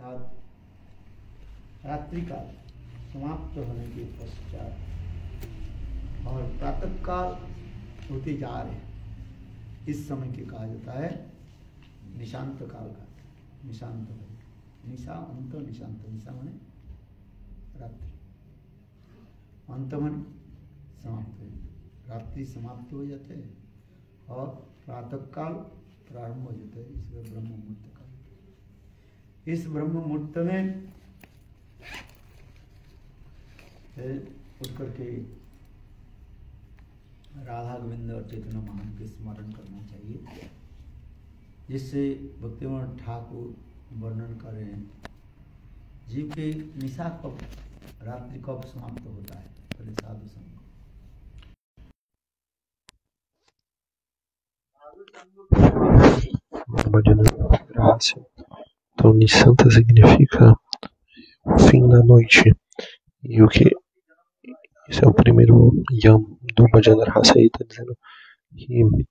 अर्थात रात्रि काल समाप्त होने के पश्चात और प्रातः काल होते जा रहे हैं, इस समय के कहा जाता है निशांत काल का। निशांत निशा अंत निशांत, निशा माने रात्रि, अंत माने समाप्त हो, रात्रि समाप्त हो जाते हैं और प्रातः काल प्रारंभ हो जाता है, इसलिए ब्रह्म मुहूर्त काल। इस ब्रह्म मुहूर्त में उठ करके राधा गोविंद और चैतन्य महान के स्मरण करना चाहिए, जिससे भक्तिविनोद ठाकुर वर्णन कर रहे हैं जीव के निशा कब, रात्रि कब समाप्त होता है, पहले साधु संग। Bhajana Rahatsya. Então, Nishanta significa o fim da noite. E o que? Esse é o primeiro yam do Bhajana Rahatsya. Aí está dizendo que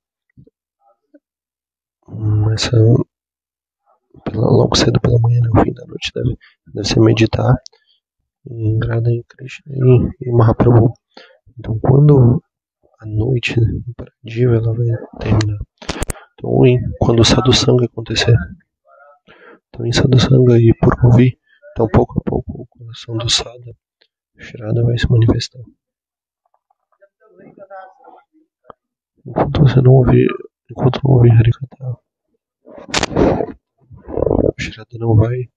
logo cedo pela manhã, no fim da noite, deve ser meditar em Radha e Krishna e Mahaprabhu. Então, quando a noite para Diva ela vai terminar. Então, quando o Sadhusanga acontecer, então em Sadhusanga e por ouvir, então pouco a pouco o coração do Sada, Shraddha, vai se manifestar. Enquanto não ouvir Harikatha, Shraddha não vai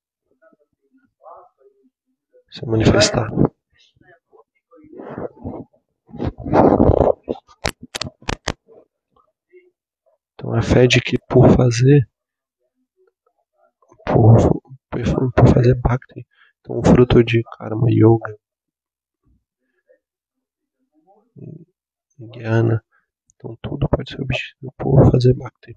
se manifestar. Então a fé de que por fazer bhakti, então o fruto de karma, yoga, jnana, então tudo pode ser obtido por fazer bhakti.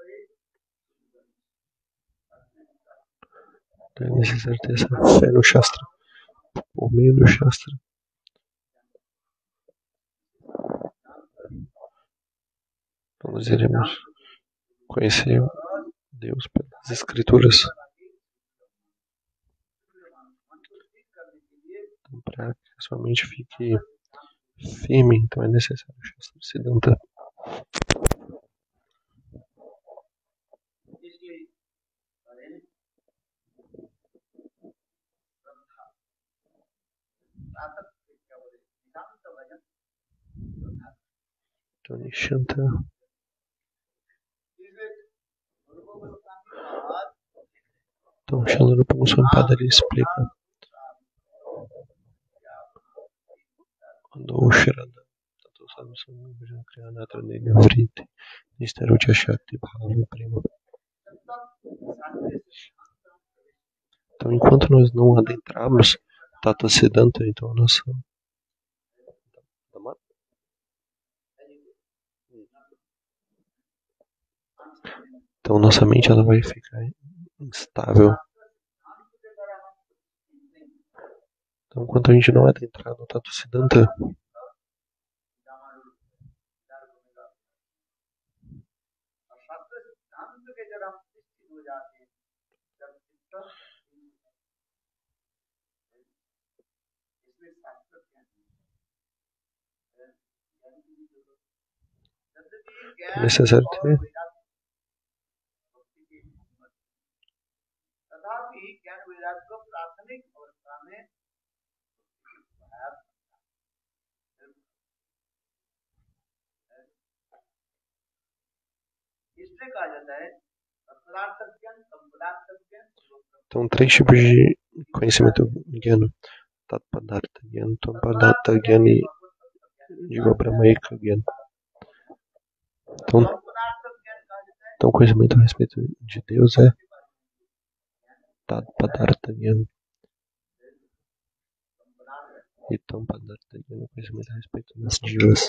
Então é necessário ter essa fé no Shastra, por meio do Shastra. Então nós iremos conhecer Deus pelas Escrituras. Então, para que a sua mente fique firme, então é necessário o Shastra Siddhanta. Então, Nishanta. Então, Srila Rupa Goswami Padre explica quando o Shraddha então, enquanto nós não adentrarmos Tata Siddhanta, então nossa mente ela vai ficar instável. Então, enquanto a gente não adentrar no Tata Siddhanta, é necessário ter então 3 tipos de conhecimento Jnana: Tatpadartha Jnana, Tvapadartha Jnana e Jiva Brahmaika Jnana. Então conhecimento a respeito de Deus é Tatpadartha Jnana. E Tvapadartha Jnana, conhecimento a respeito das divas.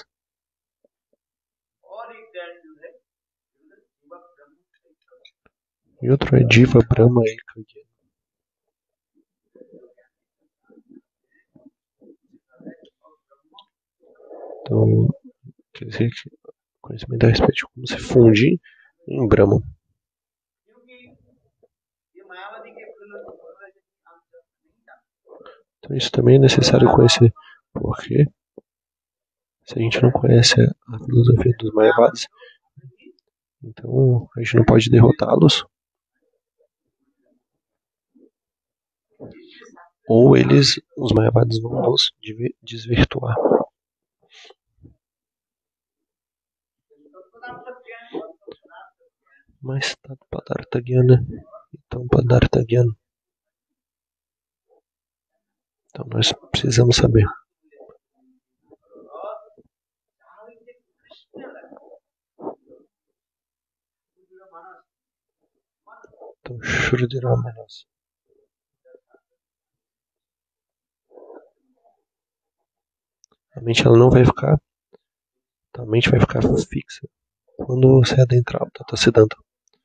E outro é Jiva Brahmaika Jnana. Então, quer dizer que conhecimento a respeito de como se fundir em Brahman. Então isso também é necessário conhecer, porque se a gente não conhece a filosofia dos Mayavadis, então a gente não pode derrotá-los, ou os Mayavadis vão nos desvirtuar. Mas Tat Padartha Gyana, então Padartha Gyana. Então nós precisamos saber. Então Shruti Ramanas. A mente ela não vai ficar, a mente vai ficar fixa quando você adentrar o Tata Siddhanta.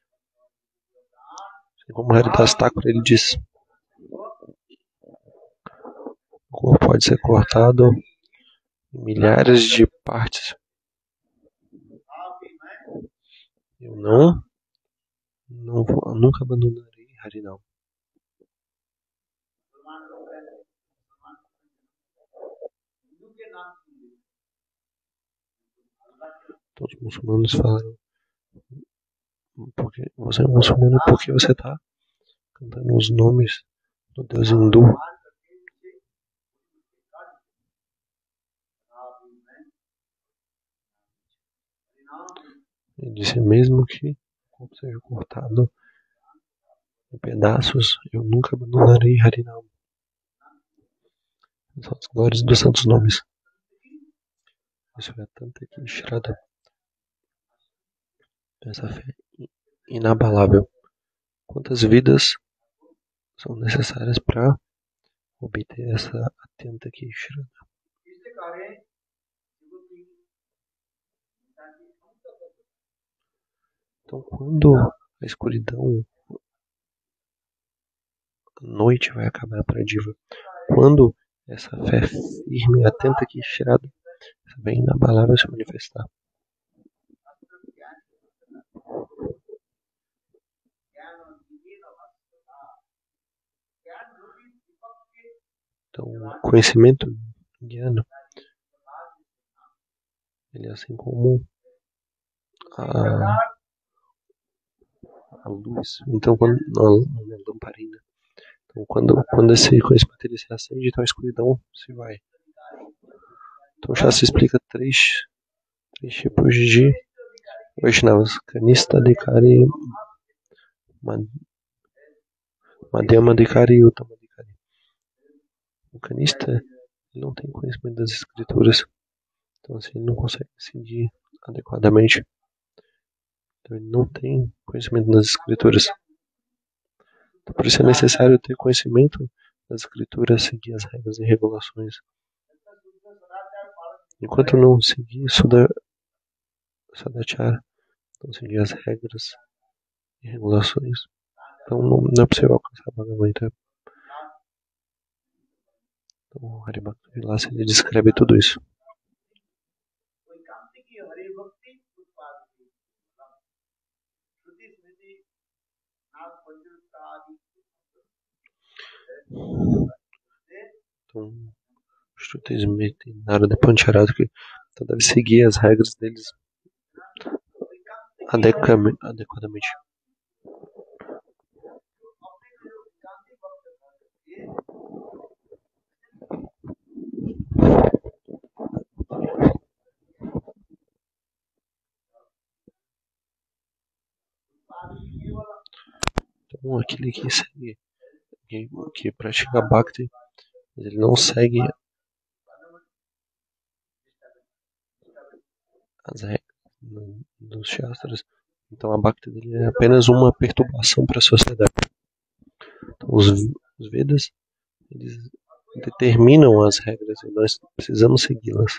Como Haridas Thakur ele diz, o corpo pode ser cortado em milhares de partes. Eu nunca abandonarei Harinam. Todos os muçulmanos falaram, porque você é muçulmano porque você está cantando os nomes do Deus hindu. Ele disse mesmo que o corpo seja cortado em pedaços, eu nunca abandonarei Harinam. São as glórias dos santos nomes. Isso é tanto que Shraddha. Essa fé inabalável. Quantas vidas são necessárias para obter essa atenta aqui, Shraddha? Então, quando a escuridão, a noite vai acabar para a diva, quando essa fé firme, atenta aqui, Shraddha, essa fé inabalável se manifestar. Então, o conhecimento guiano, ele é assim como a luz. Então, quando na lamparina. Então, quando esse conhecimento ele se acende, então a escuridão se vai. Então, já se explica três tipos de Vaishnavas: Kanista, Adhikari, Madhyama Adhikari e Uttama Adhikari. O Kanista ele não tem conhecimento das escrituras, então assim, ele não consegue seguir adequadamente. Então, ele não tem conhecimento das escrituras. Então, por isso é necessário ter conhecimento das escrituras, seguir as regras e regulações. Enquanto não seguir Sadachara, não seguir as regras e regulações, então não é possível alcançar a Bhagavan. Então, o Haribhakta Vilasa ele descreve tudo isso. Então, Shruti Smriti Narada Pancharada, que então deve seguir as regras deles adequadamente. Então, aquele que segue, que pratica Bhakti, ele não segue as regras dos Shastras. Então, a Bhakti dele é apenas uma perturbação para a sociedade. Então, os Vedas, eles determinam as regras e nós precisamos segui-las.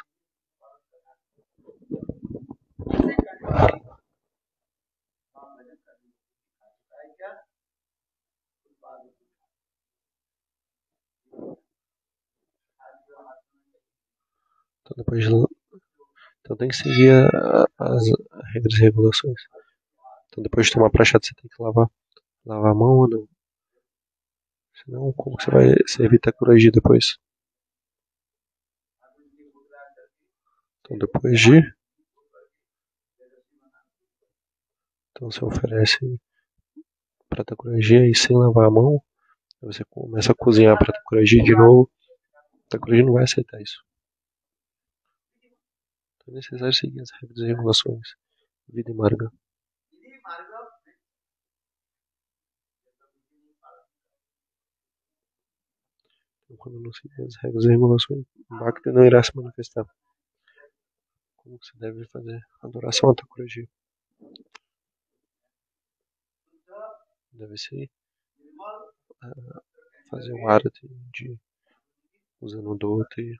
Então tem que seguir as regras e regulações. Então depois de tomar prachada você tem que lavar a mão ou não. Senão, como que você vai servir Thakuragi depois? Então, depois de... Então, você oferece para Thakuragi aí sem lavar a mão. Aí você começa a cozinhar para Thakuragi de novo. Thakuragi não vai aceitar isso. Então, é necessário seguir as regras e regulações. Vida e Marga. Então, quando não seguir as regras e regulações, Bhakti não irá se manifestar. Como que você deve fazer adoração a Thakuragi? Deve ser fazer o arati de usando dhoti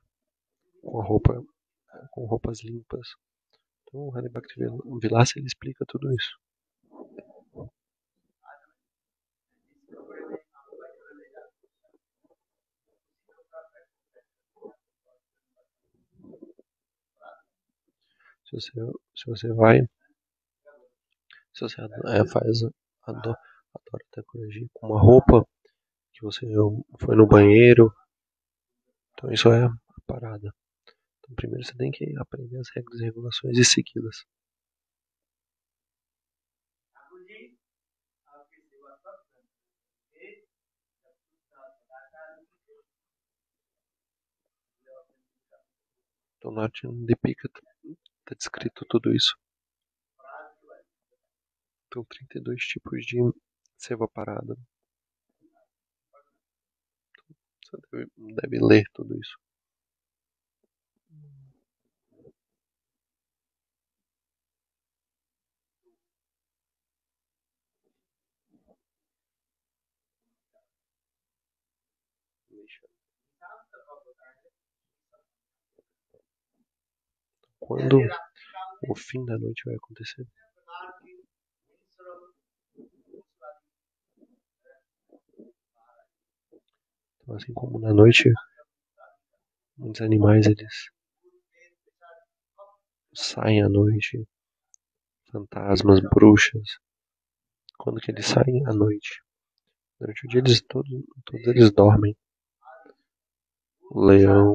com roupas limpas. Então o Hari Bhakti Vilasa ele explica tudo isso. Se você adora Thakuragi com uma roupa que você foi no banheiro, então isso é a parada. Então primeiro você tem que aprender as regras e regulações e segui-las. Então na arte Dipika está descrito tudo isso. Então 32 tipos de seva parada. Você deve ler tudo isso. Quando o fim da noite vai acontecer? Então, assim como na noite, muitos animais eles saem à noite, fantasmas, bruxas. Quando que eles saem à noite? Durante o dia todos eles dormem. O leão,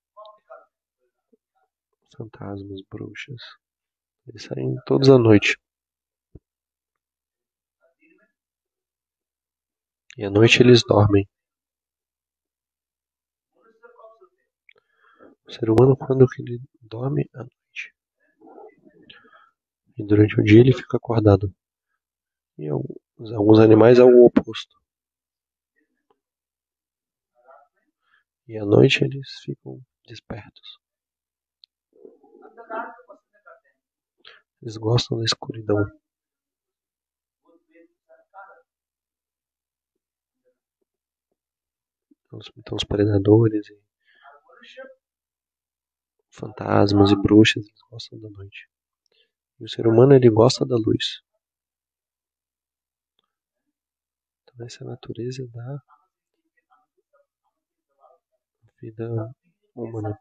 fantasmas, bruxas. Eles saem todos à noite. E à noite eles dormem. O ser humano, quando que ele dorme à noite? E durante o dia ele fica acordado. E alguns animais é o oposto. E à noite eles ficam despertos. Eles gostam da escuridão. Então os predadores e fantasmas e bruxas eles gostam da noite. E o ser humano ele gosta da luz. Então essa é a natureza da vida humana.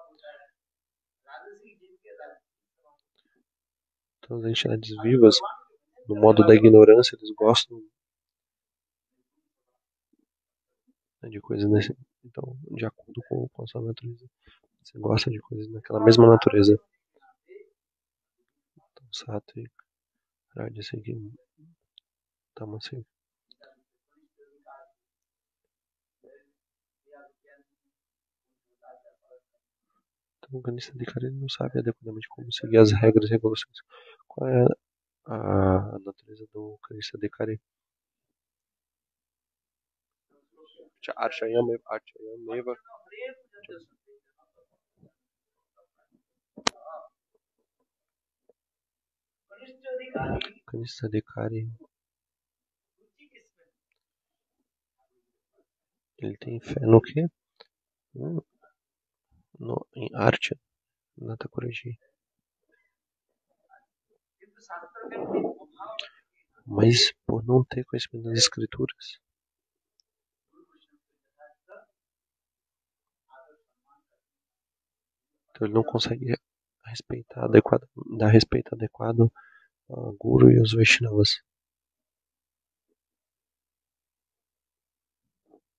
Então as entidades vivas, no modo da ignorância, eles gostam de coisas nesse. Então, de acordo com a sua natureza, você gosta de coisas naquela mesma natureza. Então, Sattva, Rajasa e Tamasa. Então, o Ganista Adhikari não sabe adequadamente como seguir as regras e regulações. Qual é a natureza do Ganista Adhikari? Archayameva. Ganista Adhikari ele tem fé no quê? Em arte, na Thakuragi. Mas por não ter conhecimento das escrituras, então ele não consegue dar respeito adequado ao Guru e aos Vaishnavas.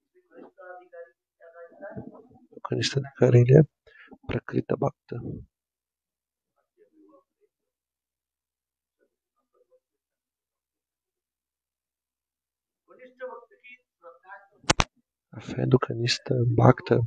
O Kanista Adhikari, ele é Prakrita Bhakta. A fé do Kanista Bhakta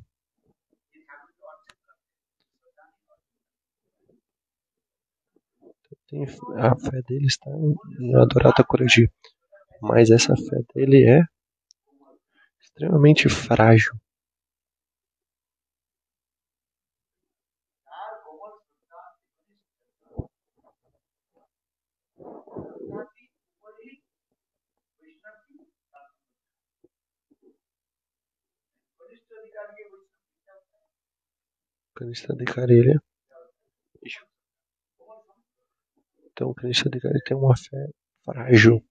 a fé dele está em adorar Thakurji, mas essa fé dele é extremamente frágil. O Kanista Adhikari, ele então o Kanista Adhikari tem uma fé frágil,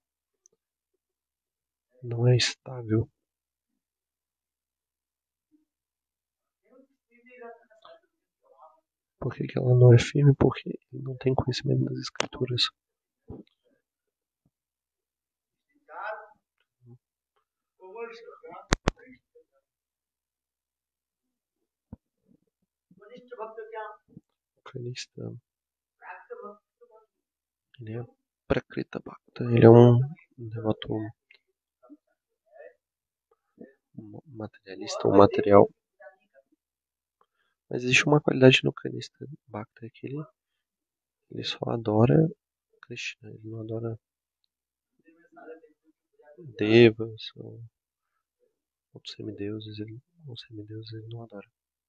não é estável. Por que ela não é firme? Porque ele não tem conhecimento das escrituras. O Kanista, ele é Prakrita Bhakta, ele é um devoto materialista, um material. Mas existe uma qualidade no Kanista Bhakta, que ele só adora Krishna, ele não adora devas ou outros semideuses, ele não adora.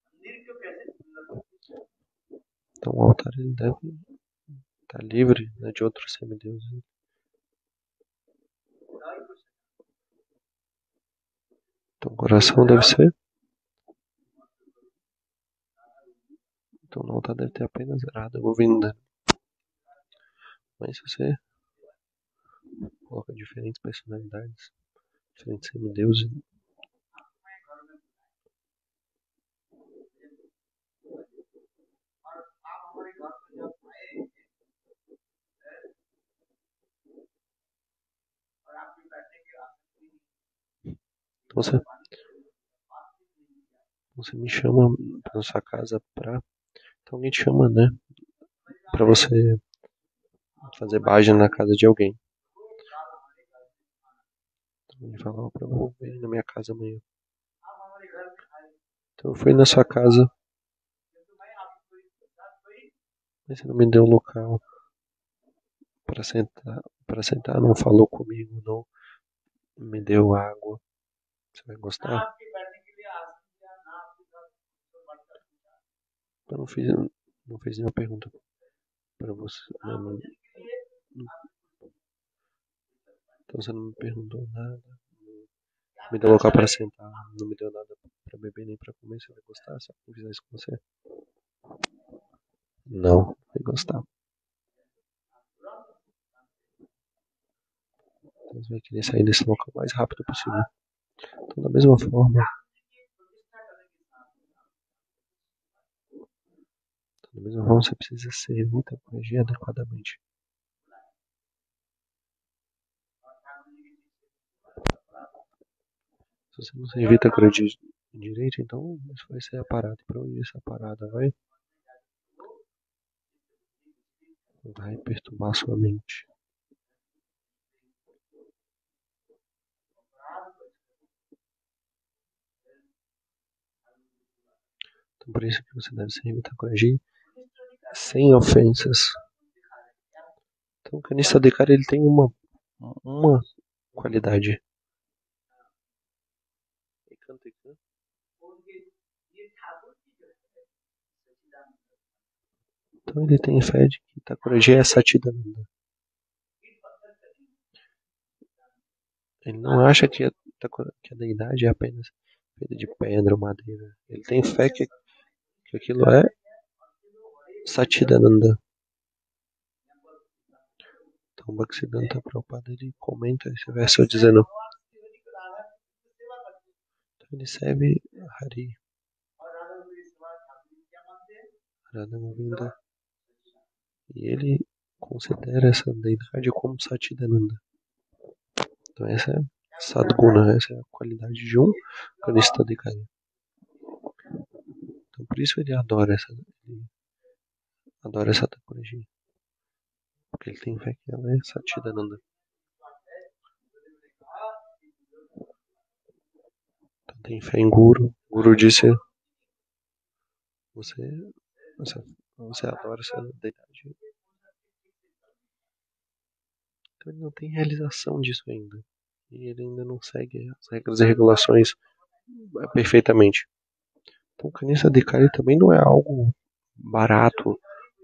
Então o altar ele deve estar livre, né, de outros semideuses. Então o coração deve ser. Então no altar deve ter apenas Radha Govinda. Mas se você coloca diferentes personalidades, diferentes semideuses, então você me chama para sua casa pra. Então alguém te chama, né? Pra você fazer bhajan na casa de alguém. Então ele fala, pra eu vir na minha casa amanhã. Então eu fui na sua casa, mas você não me deu um local para sentar, não falou comigo, não me deu água. Você vai gostar? Eu não fiz nenhuma pergunta para você. Então você não me perguntou nada, não me deu local para sentar, não me deu nada para beber nem para comer. Você vai gostar se eu fizer isso com você? Não, vai gostar. Então você vai querer sair desse local o mais rápido possível. Então da mesma forma, você precisa servir Thakurji adequadamente. Se você não servir Thakurji direito, então isso vai ser a parada. E para onde essa parada vai? Vai perturbar sua mente. Então por isso que você deve servir Thakurji sem ofensas. Então o Kanista Adhikari, ele tem uma qualidade. Então ele tem fé de que Thakurji é Satchidananda. Ele não acha que a deidade é apenas feita de pedra ou madeira. Ele tem fé que aquilo é Satchidananda. Então Bhaktisiddhanta Prabhupada, ele comenta esse verso dizendo, então ele serve Hari, Radha Govinda, e ele considera essa deidade como Satchidananda. Então essa é Sadguna, essa é a qualidade de um Kanista Adhikari. Então por isso ele adora essa Thakurji. Porque ele tem fé que ela é Satchidananda. Então tem fé em Guru. Guru disse: você adora essa deidade. Então ele não tem realização disso ainda. E ele ainda não segue as regras e regulações perfeitamente. Então o Kanista Adhikari também não é algo barato.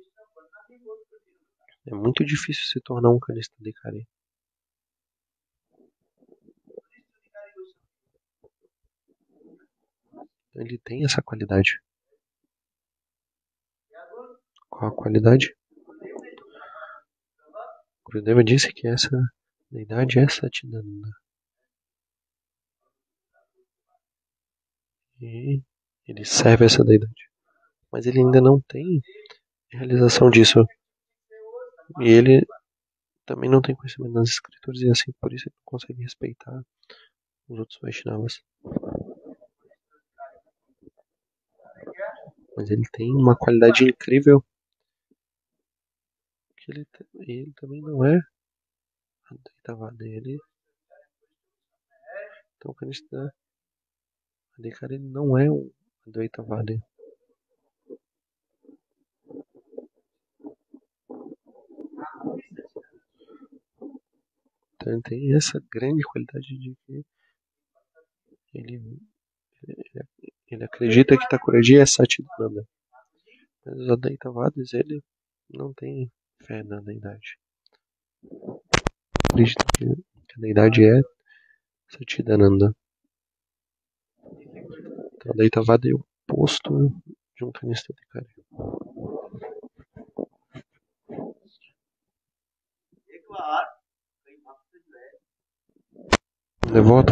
É muito difícil se tornar um Kanista Adhikari. Ele tem essa qualidade. Qual a qualidade? Gurudeva disse que essa deidade é Satchidananda. E ele serve essa deidade. Mas ele ainda não tem realização disso. E ele também não tem conhecimento das escrituras e assim por isso ele não consegue respeitar os outros Vaishnavas. Mas ele tem uma qualidade incrível que ele também não é Advaita ele. Então o Kanista Adhikari ele não é um Advaitavada. Então ele tem essa grande qualidade de que ele acredita que Thakurji é Satchidananda. Mas os Advaitavadas ele não tem fé na deidade. Acredita que a deidade é Satchidananda. Então Advaitavada é o oposto de um Kanista Adhikari. Devoto.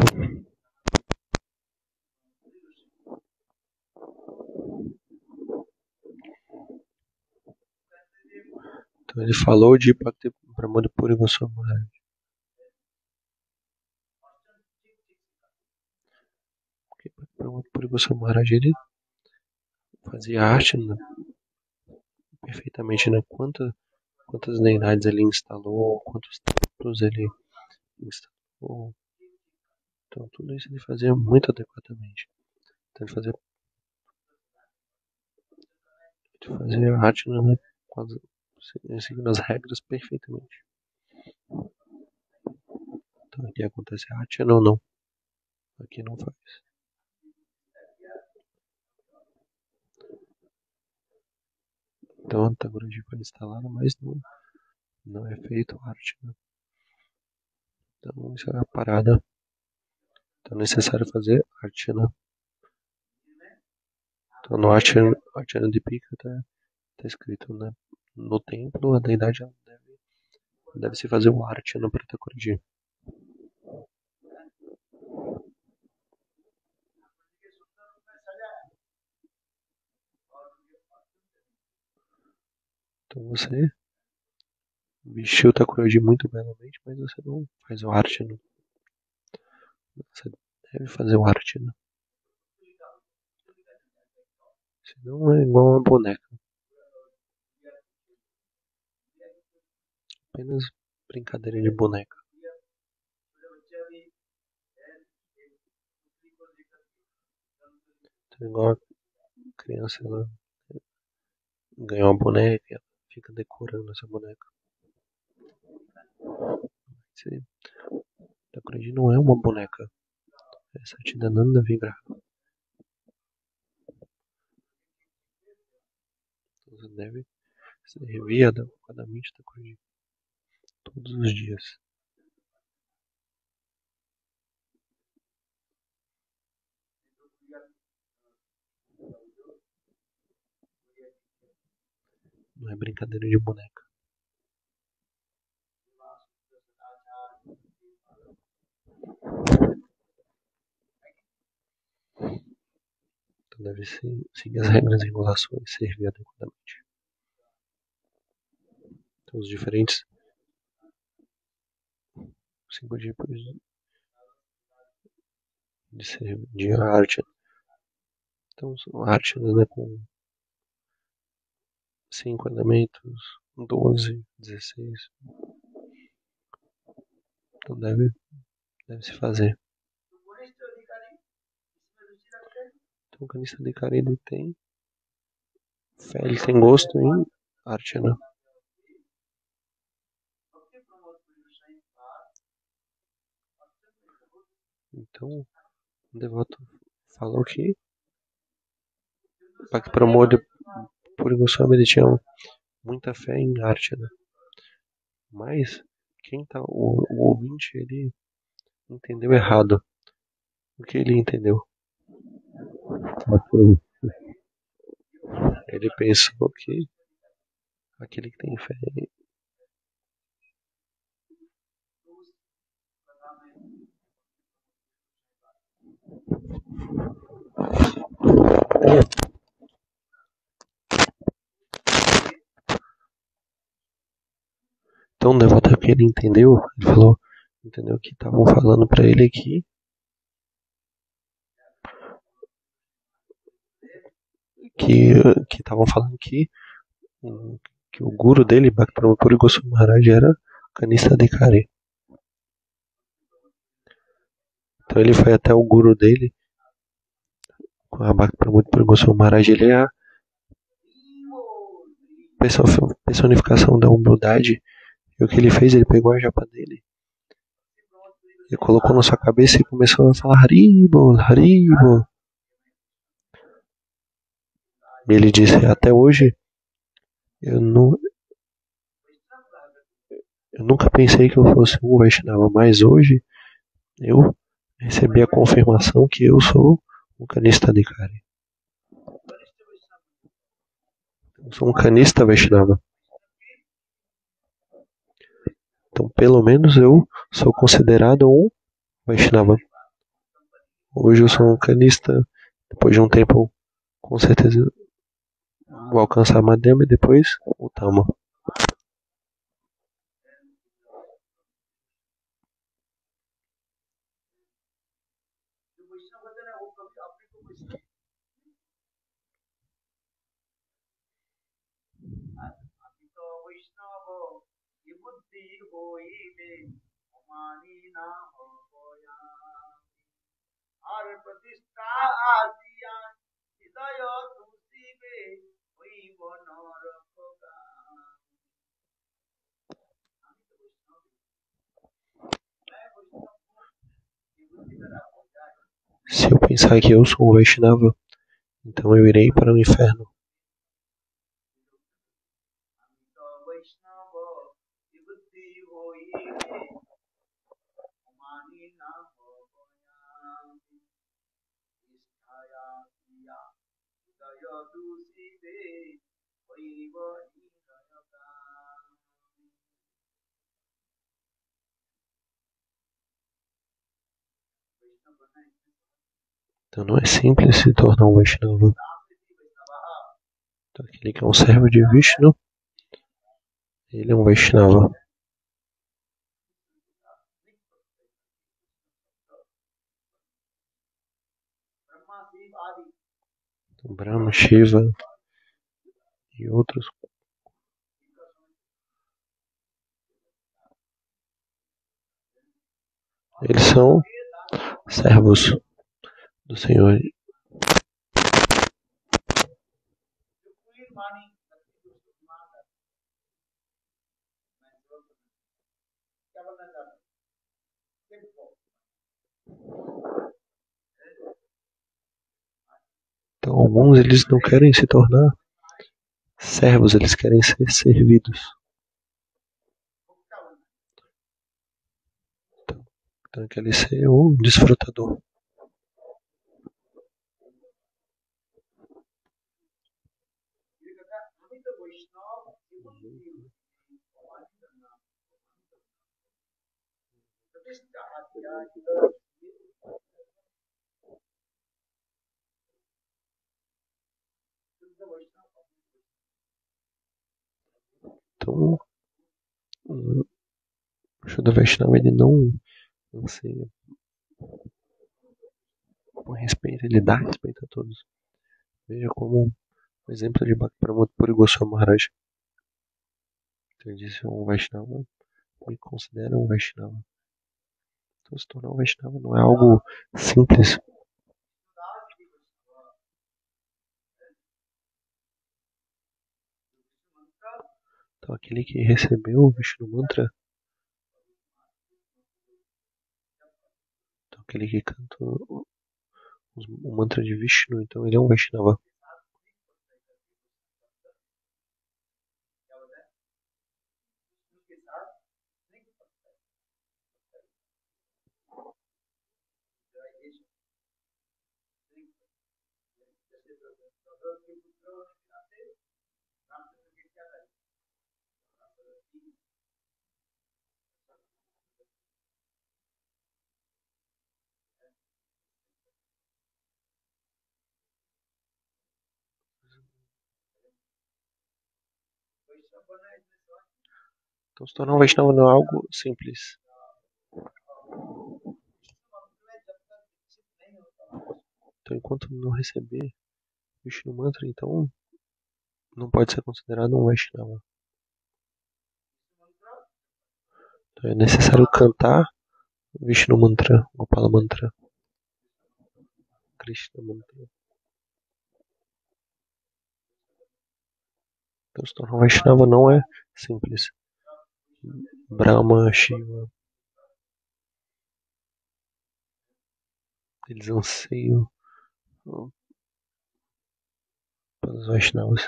Então ele falou de Bhakti Pramod Puri Goswami Maharaj. Porque Bhakti Pramod Puri Goswami Maharaj ele fazia arte, né, perfeitamente, né? Quantas deidades ele instalou, quantos templos ele instalou. Então tudo isso ele fazia muito adequadamente. Então ele fazia arte, né, seguindo as regras perfeitamente. Então aqui acontece arte, não. Aqui não faz. Então a Thakurji foi instalada, mas não é feito arte, né? Então isso é a parada. Então é necessário fazer arte, né? Então no Archana Dipika tá escrito, né? No templo a deidade deve se fazer o Archana para Thakurji. Então você vestiu o Thakurji muito belamente, mas você não faz o Archana. Você deve fazer o Archana. Senão é igual uma boneca. Apenas brincadeira de boneca. Então, igual a criança, ela ganha uma boneca e ela fica decorando essa boneca. Thakurji não é uma boneca. É Satchidananda Vigraha. Então você deve servir adequadamente Thakurji todos os dias. Não é brincadeira de boneca. Então deve seguir as regras e regulações e servir adequadamente. Então os diferentes 5 tipos de Archana. Então, Archana, né, com 5 elementos, 12, 16. Então deve se fazer. Então o Kanista Adhikari ele tem fé, ele tem gosto em Archana. Então o devoto falou que Bhakti Pramod Puri Goswami ele tinha muita fé em Archana. Mas o ouvinte ele entendeu errado. O que ele entendeu? Ele pensou que aquele que tem fé Então o devoto que ele entendeu, ele falou, entendeu que estavam falando para ele que estavam falando que o guru dele, Bhakti Puri Goswami Maharaj, era Kanista Adhikari. Então ele foi até o guru dele, com a Bhakti Puri Goswami Maharaj, ele é a personificação da humildade. E o que ele fez, ele pegou a japa dele e colocou na sua cabeça e começou a falar Haribol, Haribol. E ele disse, até hoje eu nunca pensei que eu fosse um Vaishnava, mas hoje eu recebi a confirmação que eu sou um Kanista Adhikari. Eu sou um Kanista Vaishnava. Então, pelo menos eu sou considerado um Vaishnava. Hoje eu sou um Kanista. Depois de um tempo, com certeza, vou alcançar a Madhyama e depois o Tama. Se eu pensar que eu sou um Vaishnava, então eu irei para o inferno. Então não é simples se tornar um Vaishnava. Então, aquele que é um servo de Vishnu, ele é um Vaishnava. Então, Brahma, Shiva e outros. Eles são servos do Senhor. Então alguns eles não querem se tornar servos, eles querem ser servidos. Então querem ser o desfrutador. Então, o Shuddha Vaishnava ele não anseia impõe respeito, ele dá respeito a todos. Veja como o exemplo de Bhakti-Pramod-Puri Goswami Maharaj. Ele disse: um Vaishnava me considera um Vaishnava. Então, se tornar um Vaishnava não é algo simples. Então, aquele que recebeu o Vishnu Mantra, então, aquele que canta o mantra de Vishnu, então ele é um Vaishnava. Então, se tornar um Vaishnava não é algo simples. Então, enquanto não receber Vishnu Mantra, então não pode ser considerado um Vaishnava. Então, é necessário cantar Vishnu Mantra, Gopala Mantra, Krishna Mantra. Então, se tornar um Vaishnava não é simples. Brahma, Shiva, eles anseiam pelos Vaishnavas.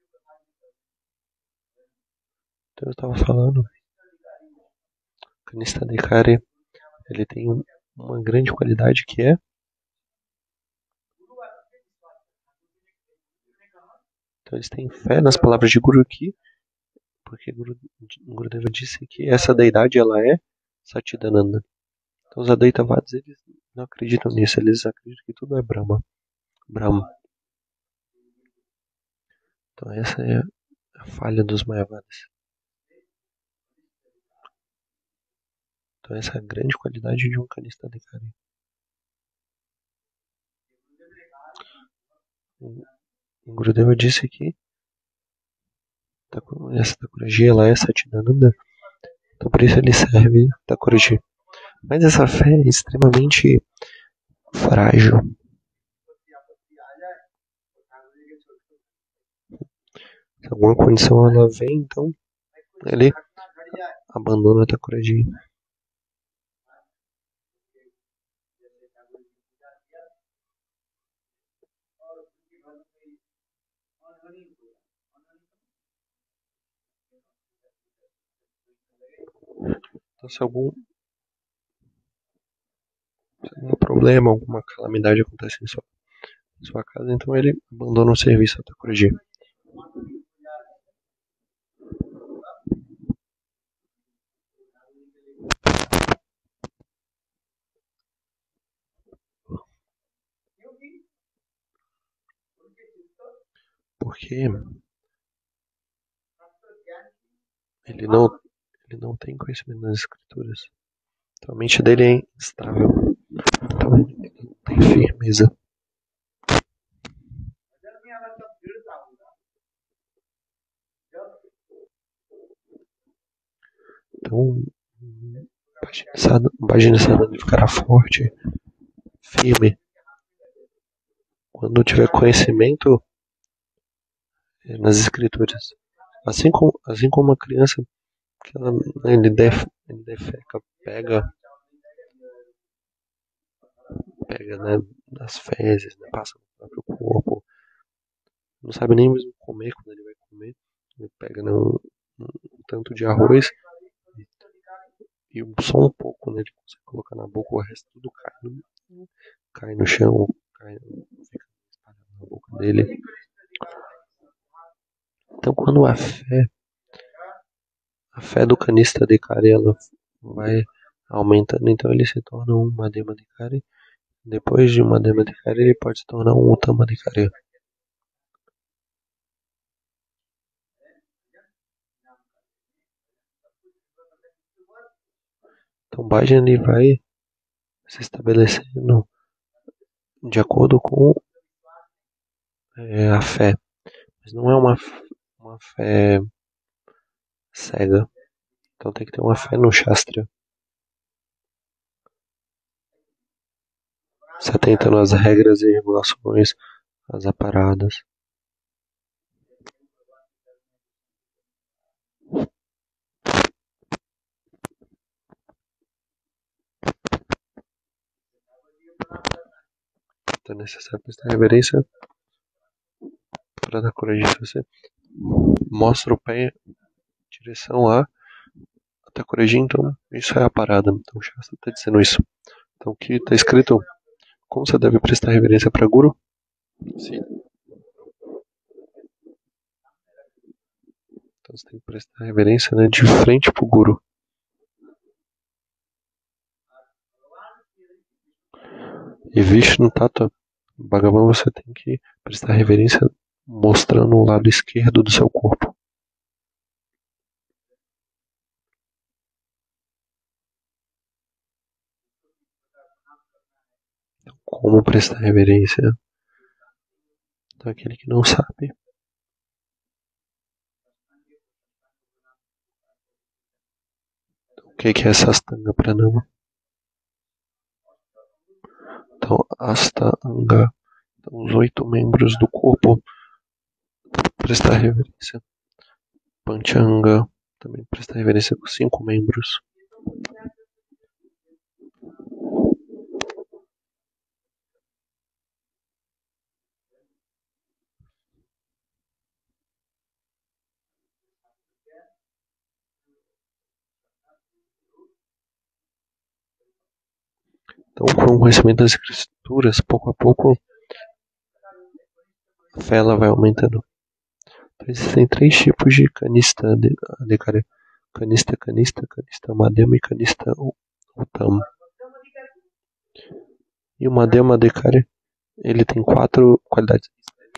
Então, eu estava falando, Kanista Adhikari, ele tem uma grande qualidade que é. Então, eles têm fé nas palavras de Guru aqui, porque Gurudeva disse que essa deidade ela é Satchidananda. Então, os Advaitavadis, eles não acreditam nisso, eles acreditam que tudo é Brahma. Então, essa é a falha dos Mayavadis. Então, essa é a grande qualidade de um Kanista Adhikari. O Gurudeva disse que essa Thakuraji ela é Satchidananda, então por isso ele serve Thakuraji. Mas essa fé é extremamente frágil. Se alguma condição ela vem, então ele abandona a Thakuraji. Então, se algum problema, alguma calamidade acontece em sua casa, então ele abandona o serviço a Thakuraji. Porque ele não tem conhecimento das escrituras. Então a mente dele é instável. Então ele não tem firmeza. Então o Bhajana Sadhana ficará forte, firme, quando tiver conhecimento nas escrituras. Assim como uma criança que ele defeca, pega né, nas fezes, né, passa no próprio corpo, não sabe nem mesmo comer quando ele vai comer, ele pega um tanto de arroz e só um pouco, né, ele consegue colocar na boca, o resto tudo cai no chão, fica espalhado na boca dele. Então quando a fé do Kanista Adhikari ela vai aumentando, então ele se torna um Madhyama Adhikari. Depois de um Madhyama Adhikari, ele pode se tornar um Uttama Adhikari. Então o Bhajan ele vai se estabelecendo de acordo com a fé, mas não é uma fé cega. Então tem que ter uma fé no Shastra, se atentando às regras e regulações, às aparadas. Então é necessário prestar reverência para dar coragem. Se você mostra o pé em direção a Thakurji, então isso é a parada. Então o Shastra está dizendo isso. Então o que está escrito, como você deve prestar reverência para Guru? Sim. Então você tem que prestar reverência, né, de frente para o Guru. E Vishnu Tattva, Bhagavan, você tem que prestar reverência mostrando o lado esquerdo do seu corpo. Como prestar reverência daquele que não sabe. Então, o que é Sastanga Pranama? Então, Astanga, então, os 8 membros do corpo, prestar reverência. Panchanga, também prestar reverência com 5 membros. Então, com o conhecimento das escrituras, pouco a pouco, a fé ela vai aumentando. Então, existem 3 tipos de Kanista Adhikari. Kanista, Madhyama e Kanista Uttama. E o Madhyama Adhikari, ele tem 4 qualidades.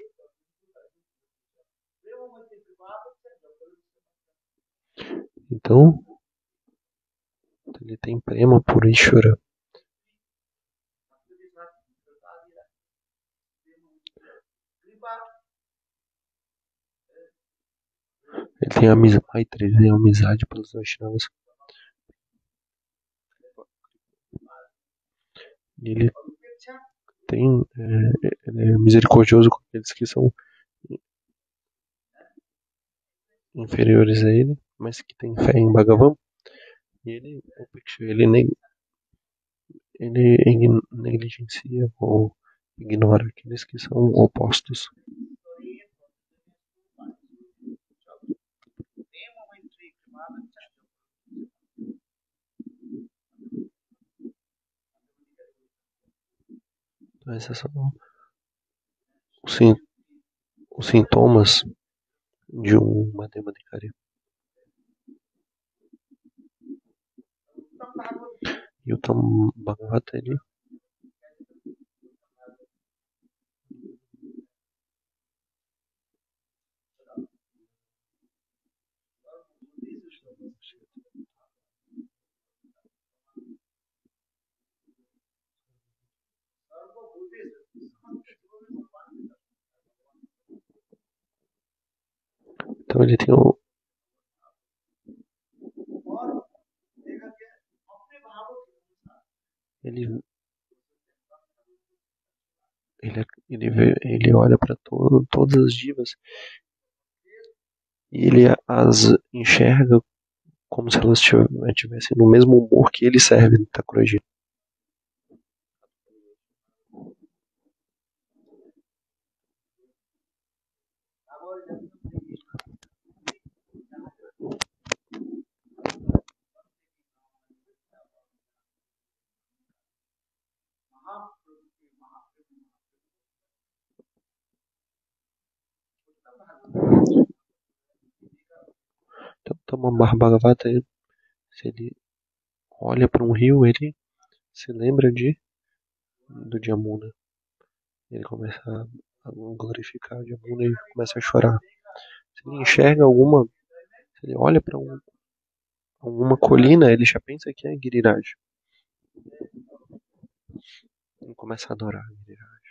Então, ele tem Prema por Ishvara. Ele tem amizade pelos Vaishnavas. Ele ele é misericordioso com aqueles que são inferiores a ele, mas que têm fé em Bhagavan. E ele negligencia ou ignora aqueles que são opostos. Então, esses são os sintomas de um Madhyama Adhikari. E o Tam Bhagavata, ele então ele tem o ele olha para todas as divas e ele as enxerga como se elas estivessem no mesmo humor que ele serve no Thakurji. Então, Tamar Bhagavata, se ele olha para um rio, ele se lembra do Jamuna. Ele começa a glorificar o Jamuna e começa a chorar. Se ele enxerga se ele olha para alguma colina, ele já pensa que é Giriraj. Ele começa a adorar Giriraj.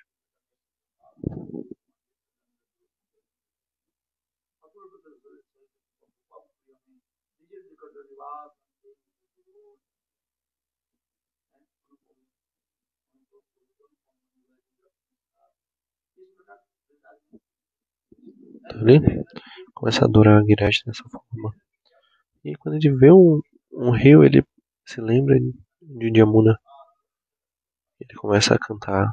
Então ele começa a adorar Girash dessa forma. E quando ele vê um rio, ele se lembra de Yamuna. Ele começa a cantar.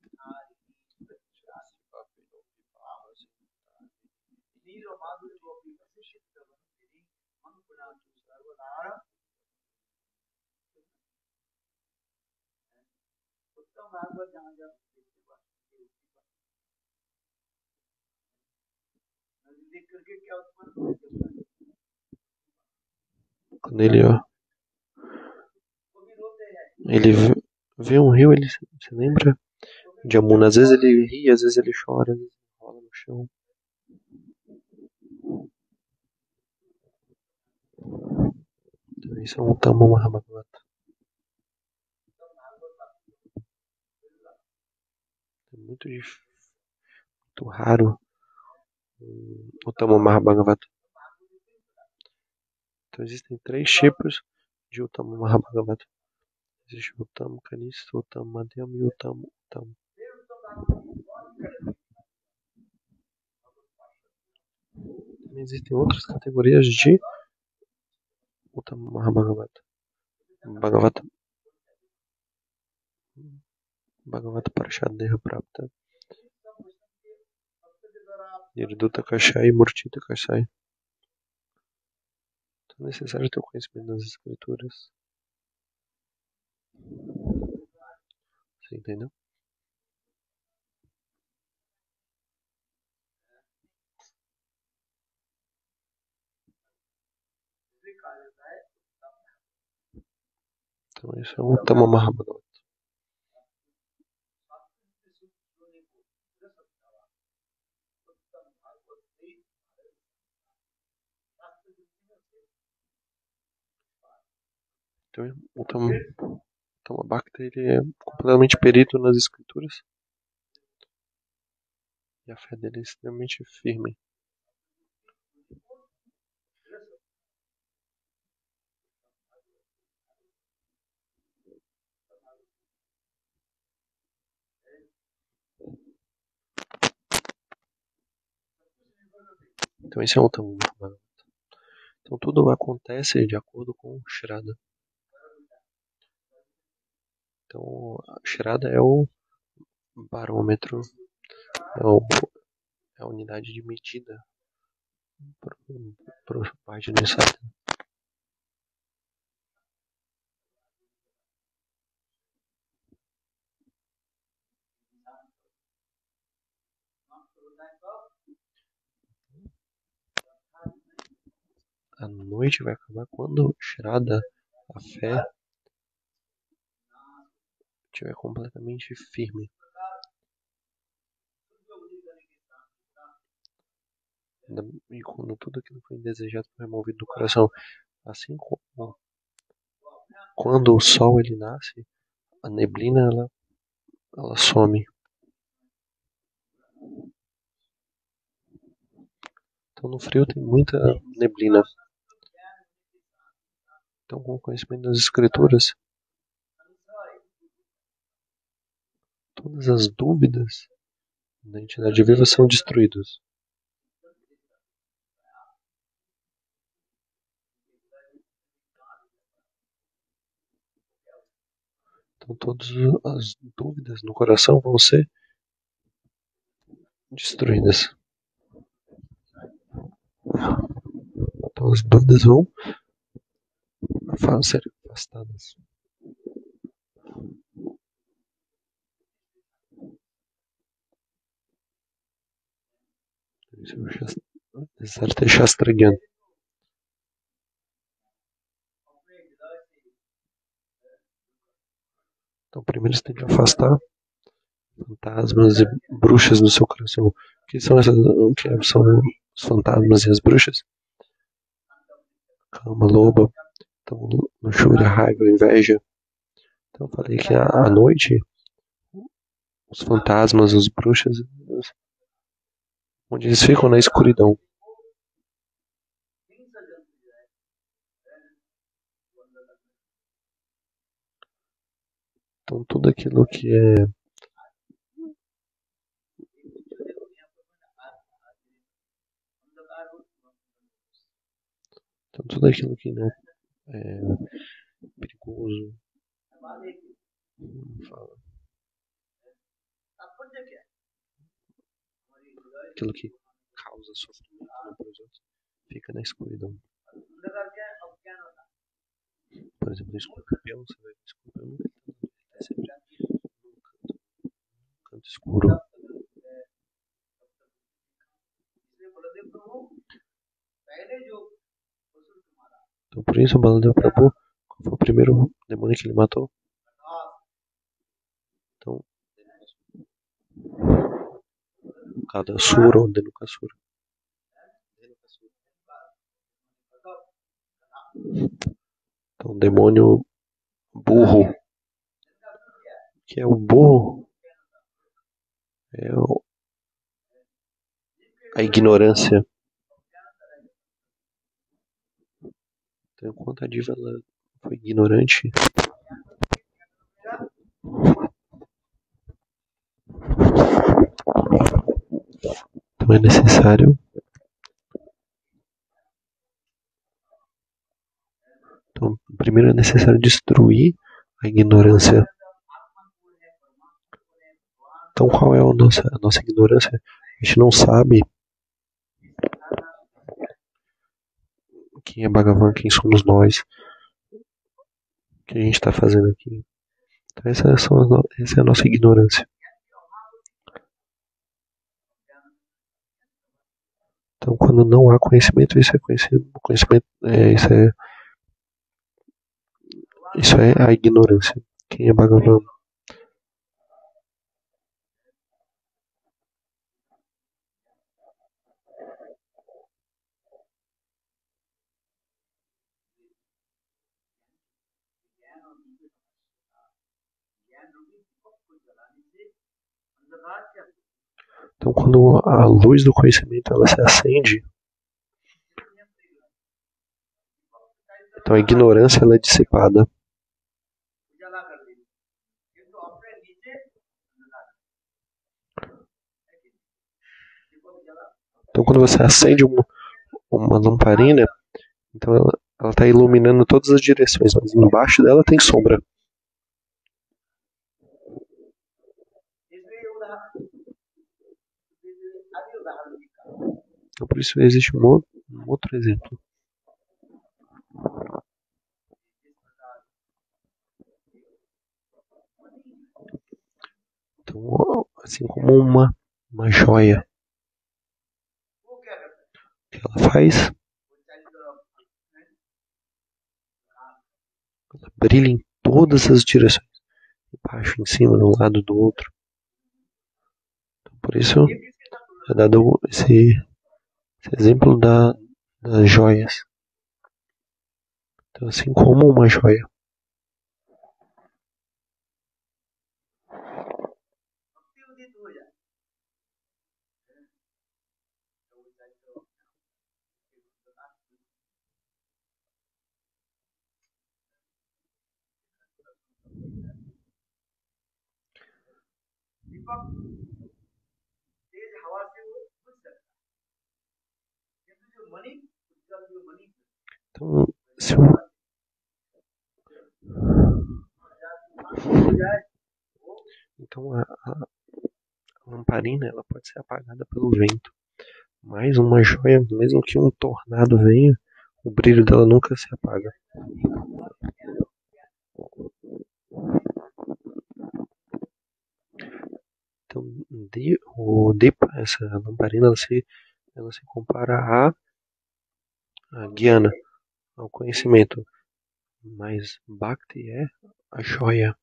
Quando ele vê um rio, ele se lembra de Yamuna. Às vezes ele ri, às vezes ele chora, às vezes ele rola no chão. Então, isso é um Uttama Mahabhagavata. É muito raro o Uttama Mahabhagavata. Então existem 3 tipos de Uttama Mahabhagavata. Existe o Uttama Kanista, o Uttama Madhyama e o Uttama Uttama. Também existem outras categorias de Uttama Mahabhagavata. Bhagavata Parashad Deha Prapta, Nirduta Kashai e Murtita Kashai. Então é necessário ter o conhecimento das escrituras. Você entendeu? Então isso é um Uttama Mahabhagavata. Então o Uttama Bhakta, ele é completamente perito nas escrituras. E a fé dele é extremamente firme. Então esse é o Uttama Mahabhagavata. Então tudo acontece de acordo com Shraddha. Então a Shraddha é o barômetro, é a unidade de medida para o parte do sadhana. A noite vai acabar quando Shraddha, a fé, estiver completamente firme. E quando tudo aquilo foi indesejado foi removido do coração. Assim como quando o sol ele nasce, a neblina ela some. Então no frio tem muita neblina. Então com o conhecimento das escrituras, todas as dúvidas da entidade viva são destruídas. Então todas as dúvidas no coração vão ser destruídas. Então as dúvidas vão ser afastadas. Isso é necessário ter Shastra Gyan. Então primeiro você tem que afastar fantasmas e bruxas do seu coração. O que são os fantasmas e as bruxas? Kama, loba, então, luxúria, raiva, inveja. Então eu falei que à noite os fantasmas, as bruxas, onde eles ficam na escuridão. Então tudo aquilo que é Então tudo aquilo que não é perigoso, fala, aquilo que causa sofrimento para os outros, fica na escuridão. Por exemplo, no escorpião, você vai ver o escorpião nunca está sempre num canto escuro. Então por isso o Baladeva Prabhu, qual foi o primeiro demônio que ele matou? Então, Kadasura ou Dhenukasura. Então, o demônio burro, que é o burro, é a ignorância. Então, enquanto a diva ela foi ignorante, então é necessário. Então, primeiro é necessário destruir a ignorância. Então, qual é a nossa ignorância? A gente não sabe quem é Bhagavan, quem somos nós, o que a gente está fazendo aqui. Então, essa é a nossa ignorância. Então, quando não há conhecimento, isso é conhecimento, isso é a ignorância. Quem é Bhagavan? Então, quando a luz do conhecimento ela se acende, então a ignorância ela é dissipada. Então, quando você acende uma lamparina, então ela está iluminando todas as direções, mas embaixo dela tem sombra. Então, por isso existe um outro exemplo. Então, assim como uma joia, o que ela faz? Ela brilha em todas as direções, embaixo, em cima, de um lado, do outro. Então, por isso é dado esse exemplo das joias. Então, assim como uma joia. Então, então a lamparina ela pode ser apagada pelo vento, mas uma joia, mesmo que um tornado venha, o brilho dela nunca se apaga. Então, o Deepa, essa lamparina, ela se compara a Gyana, ao conhecimento, mas Bhakti é a joia.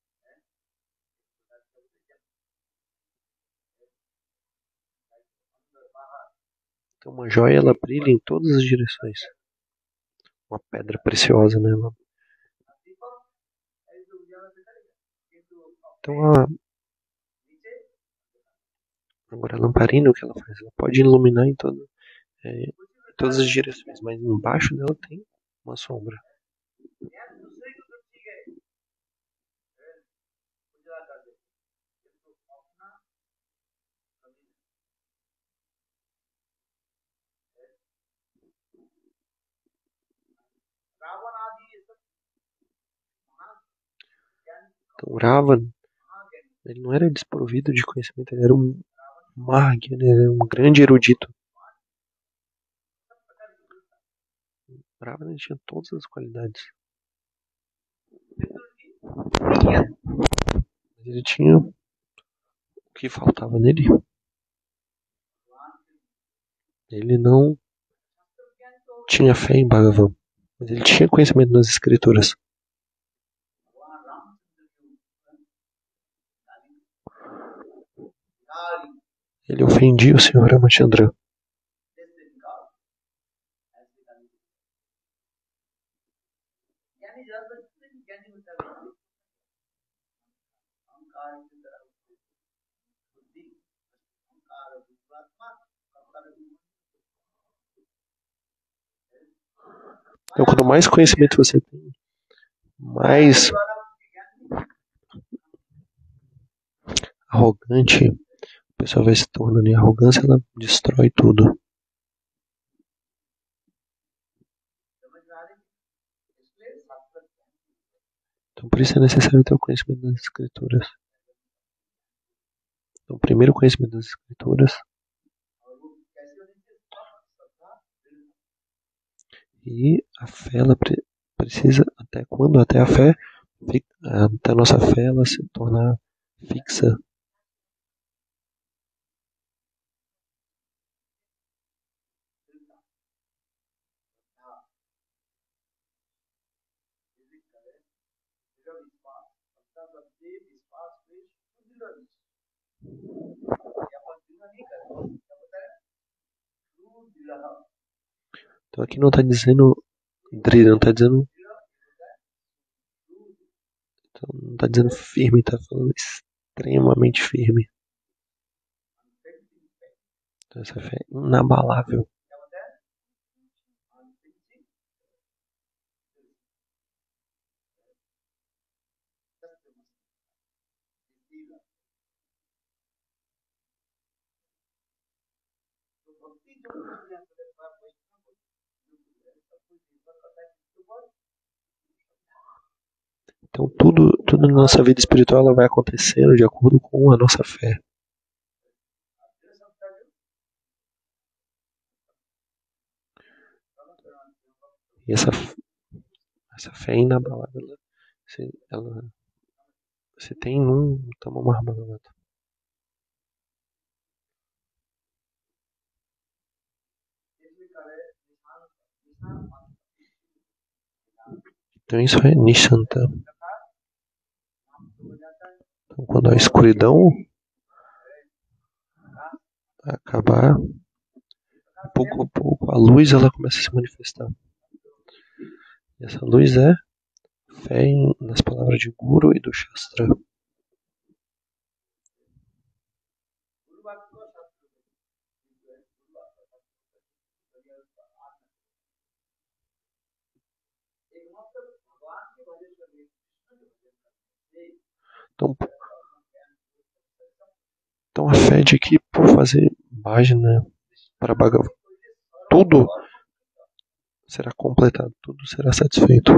Então, uma joia ela brilha em todas as direções. Uma pedra preciosa, né? Então, Agora a lamparina, o que ela faz? Ela pode iluminar em todas as direções, mas embaixo dela tem uma sombra. Então Ravan, ele não era desprovido de conhecimento, ele era um Marg, ele era um grande erudito. Ravan tinha todas as qualidades. Mas ele tinha o que faltava nele. Ele não tinha fé em Bhagavan, mas ele tinha conhecimento nas escrituras. Ele ofendia o Senhor Ramachandra. Então, quanto mais conhecimento você tem, mais arrogante a pessoa vai se tornando. E a arrogância, ela destrói tudo. Então, por isso é necessário ter o conhecimento das escrituras. Então, o primeiro conhecimento das escrituras. E a fé, ela precisa, até quando? Até a fé, até a nossa fé, ela se tornar fixa. Então aqui não está dizendo drida, não está dizendo. Então, não está dizendo firme, está falando extremamente firme. Então essa fé é inabalável. Então tudo na nossa vida espiritual ela vai acontecendo de acordo com a nossa fé. E essa fé é inabalável. Você tem num Tama Mahabharata. Então isso é Nishanta. Então quando a escuridão acabar, pouco a pouco a luz ela começa a se manifestar. E essa luz é fé nas palavras de Guru e do Shastra. Então a fé de que por fazer bhajana para Bhagavan, tudo será completado, tudo será satisfeito.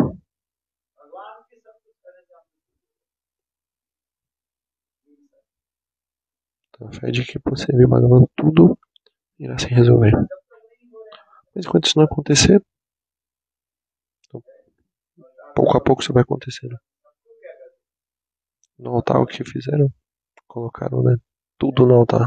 Então a fé de que por servir Bhagavan, tudo irá se resolver. Mas enquanto isso não acontecer, então, pouco a pouco isso vai acontecendo. No altar o que fizeram? Colocaram, né, tudo no altar.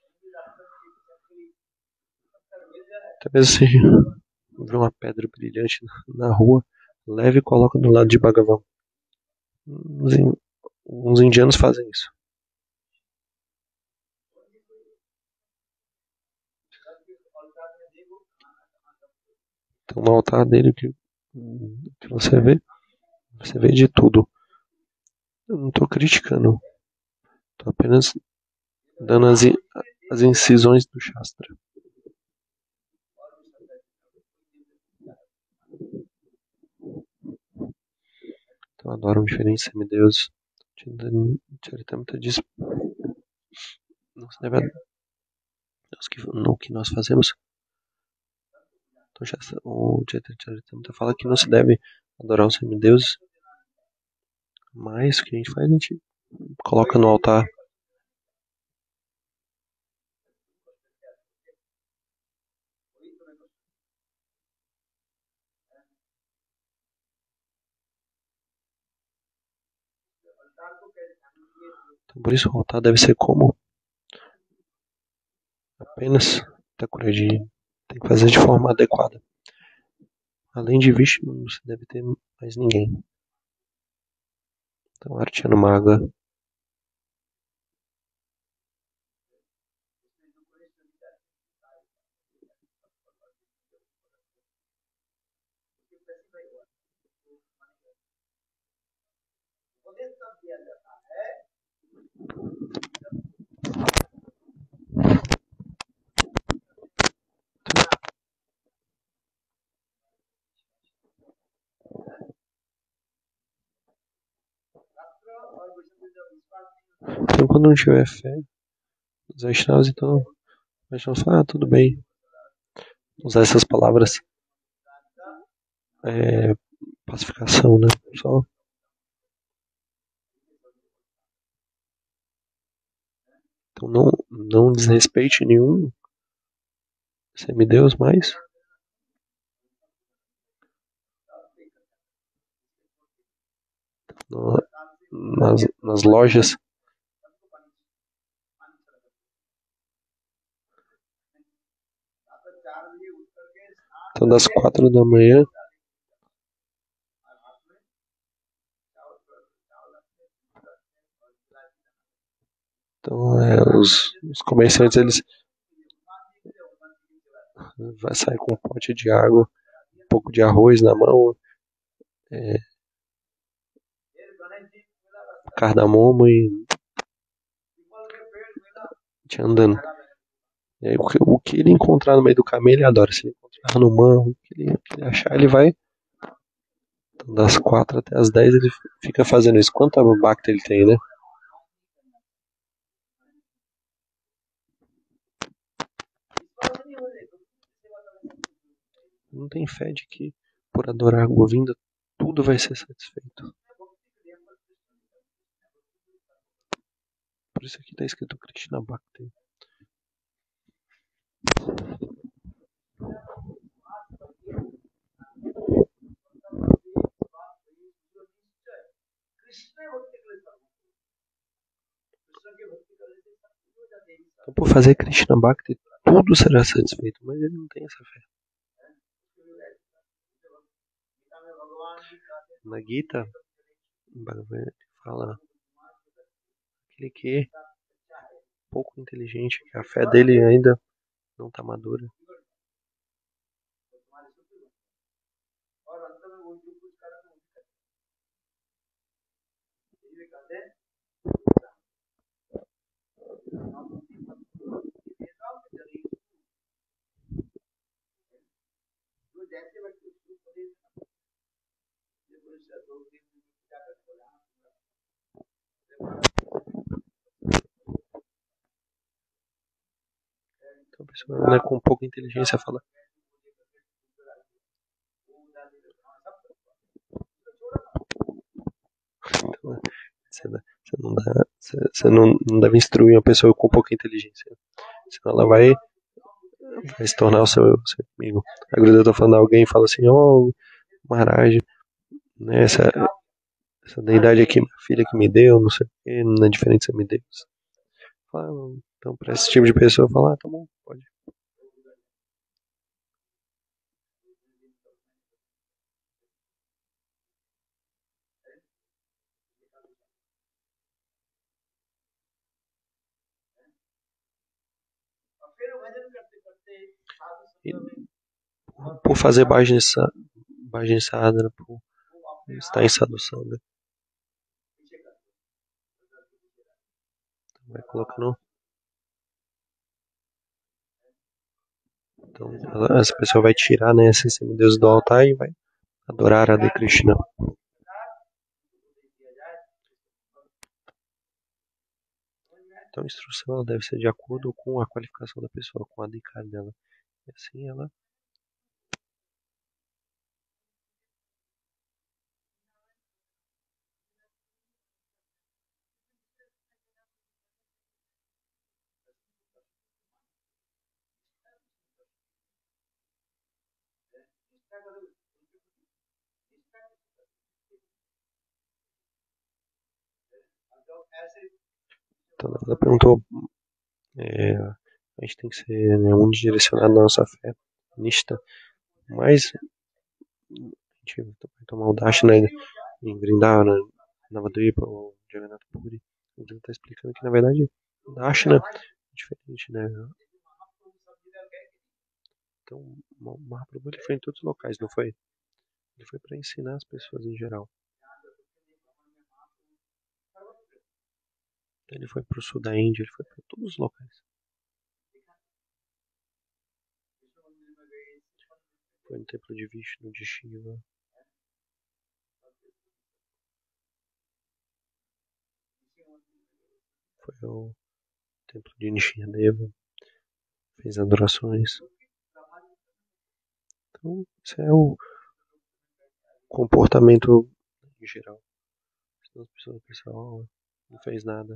Até mesmo se vê uma pedra brilhante na rua, leve e coloca do lado de Bhagavan. Uns indianos fazem isso. Então no altar dele que você vê de tudo. Eu não estou criticando. Estou apenas dando as incisões do Shastra. Então adoram diferentes semideuses. Charitamrita diz: não se deve no que nós fazemos. Então, o Charitamrita fala que não se deve adorar os semideuses, mas o que a gente faz? A gente coloca no altar. Então, por isso o altar deve ser como apenas Thakurji, tem que fazer de forma adequada. Além de Vishnu, não se deve ter mais ninguém. Então, Archana Maga. Então, quando não tiver fé, os Vaishnavas, então, Vaishnavas falam, tudo bem, usar essas palavras, pacificação, né? Só. Então, não desrespeite nenhum semideus mais. Nas lojas. Então, das 4 da manhã. Então, os comerciantes, eles vai sair com um pote de água, um pouco de arroz na mão, cardamomo e andando. E aí, o que ele encontrar no meio do caminho, ele adora. Se ele encontrar no mão, o que ele achar, ele vai. Então, das 4 até as 10 ele fica fazendo isso. Quanta bacta ele tem, né? Não tem fé de que por adorar Govinda tudo vai ser satisfeito. Por isso aqui está escrito Krishna Bhakti. Então, por fazer Krishna Bhakti, tudo será satisfeito, mas ele não tem essa fé. Na Gita, Bhagavad fala aquele que é pouco inteligente, que a fé dele ainda não está madura. Então a pessoa, né, com pouca inteligência fala. Então, você não deve instruir uma pessoa com pouca inteligência. Senão ela vai se tornar o seu amigo. A Gurudev está falando, alguém fala assim, Maharaj, né, essa deidade aqui, minha filha que me deu, não sei o que, não é diferente de semideus. Então, para esse tipo de pessoa, falar, tá bom, pode. E, por fazer Bhajan Sadhana, por estar em sadhusanga, vai colocando Então, essa pessoa vai tirar, né, esses semideuses do altar e vai adorar a Radha Krishna. Então, a instrução ela deve ser de acordo com a qualificação da pessoa, com a adhikar dela. E assim ela Então, ela perguntou, a gente tem que ser, né, unidirecionado na nossa fé, nista, mas a gente vai tomar o Dashna em Vrindavana, Navadvipa ou Jagannath Puri. Ele está explicando que, na verdade, o Dashna é diferente, né? Então, o Mahaprabhu ele foi em todos os locais, não foi? Ele foi para ensinar as pessoas em geral. Ele foi para o sul da Índia, ele foi para todos os locais. Foi no templo de Vishnu, de Shiva. Foi ao templo de Nishinadeva. Fez adorações. Então, esse é o comportamento em geral. Senão as pessoas pensam, oh, não fez nada.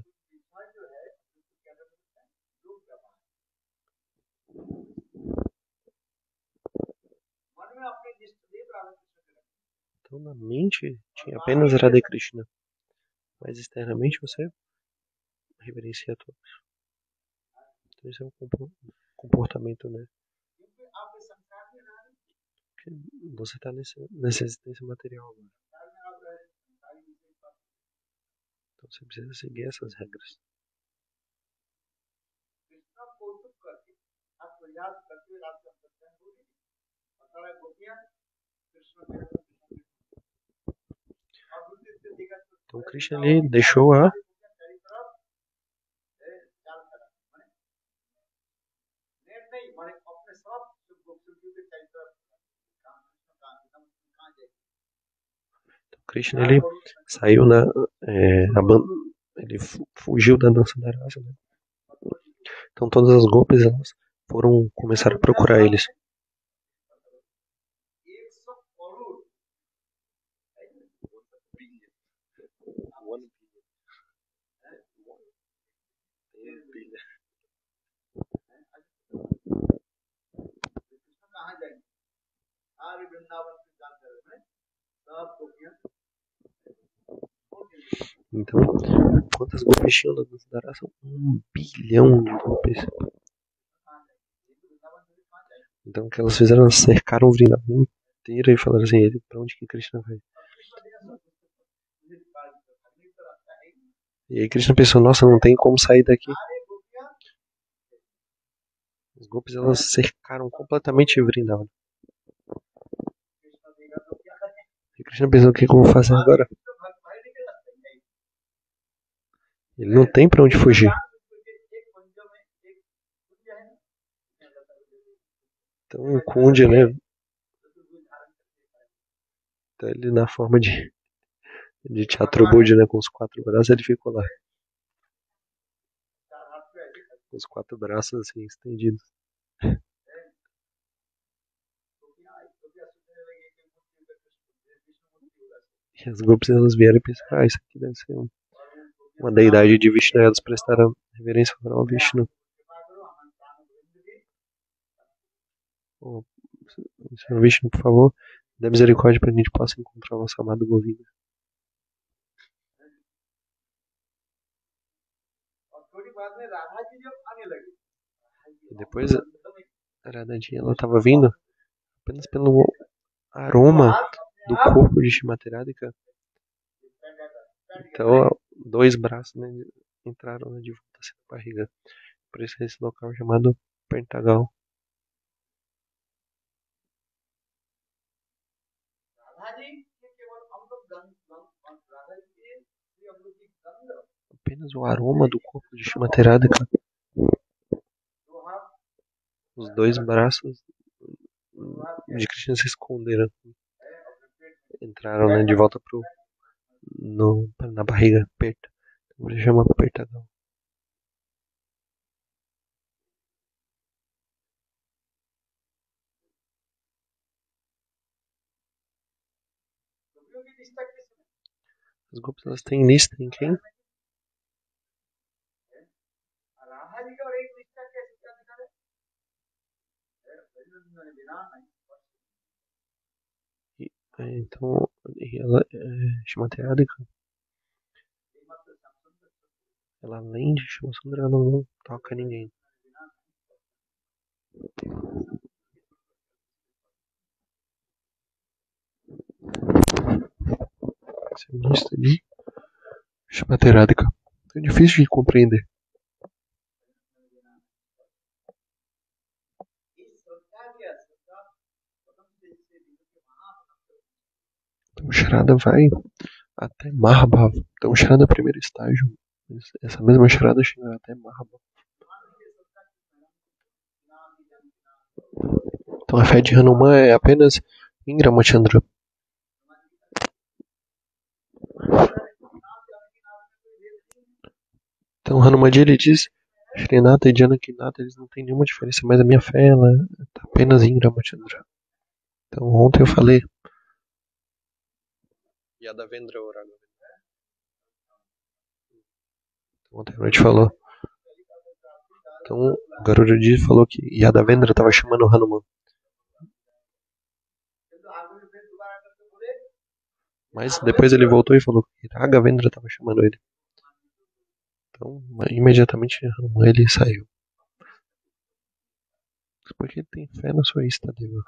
Então, na mente tinha apenas Radha Krishna. Mas externamente você reverencia a todos. Então, esse é um comportamento, né? Porque você está nessa existência material agora. Então, você precisa seguir essas regras. Então, Krishna ali deixou a Krishna ele saiu ele fugiu da dança da rasa, né? Então todas as golpes elas começaram a procurar eles. Então, quantas golpes tinham na dança da raça? 1 bilhão de golpes. Então o que elas fizeram? Elas cercaram o Vrindavan inteiro e falaram assim, pra onde que Krishna vai? E aí Krishna pensou, nossa, não tem como sair daqui. Os golpes elas cercaram completamente Vrindavan. E Krishna pensou, o que eu vou fazer agora? Ele não tem pra onde fugir. Então o Kundya, né? Então ele na forma de Chaturabhuja, né? Com os 4 braços, ele ficou lá. Com os 4 braços assim, estendidos. E as golpes elas vieram e pensaram, isso aqui deve ser uma deidade de Vishnu. Elas prestaram reverência ao Vishnu. Oh, Senhor Vishnu, por favor, dê misericórdia para que a gente possa encontrar o nosso amado Govinda. E depois a Radhaji ela estava vindo apenas pelo aroma do corpo de Shrimati Radhika. Então 2 braços, né, entraram de volta assim na barriga. Por isso é esse local chamado Pentagal. Apenas o aroma do corpo de Shrimati Radhika. Os 2 braços de Krishna se esconderam. Entraram, né, de volta na barriga, aperta. Por isso chama apertadão. As golpes, elas têm lista em quem? Então, ela Shrimati Radhika, ela além de Shyamasundara, ela não toca ninguém. Essa é a lista de Shrimati Radhika. É difícil de compreender. Então, Shrada vai até Mahabhav. Então, Shrada é o primeiro estágio. Essa mesma Shrada chega até Mahabhav. Então, a fé de Hanuman é apenas em Ramachandra. Então, Hanumanji, ele diz, Srinata e Janakinata, eles não têm nenhuma diferença, mas a minha fé, ela está apenas em Ramachandra. Então, ontem eu falei Yadavendra ou Raghavendra. Ontem a noite falou. Então, o Garudaji falou que Yadavendra estava chamando Hanuman. Mas depois ele voltou e falou que Raghavendra estava chamando ele. Então, imediatamente Hanuman, ele saiu. Porque ele tem fé na sua Istadeva.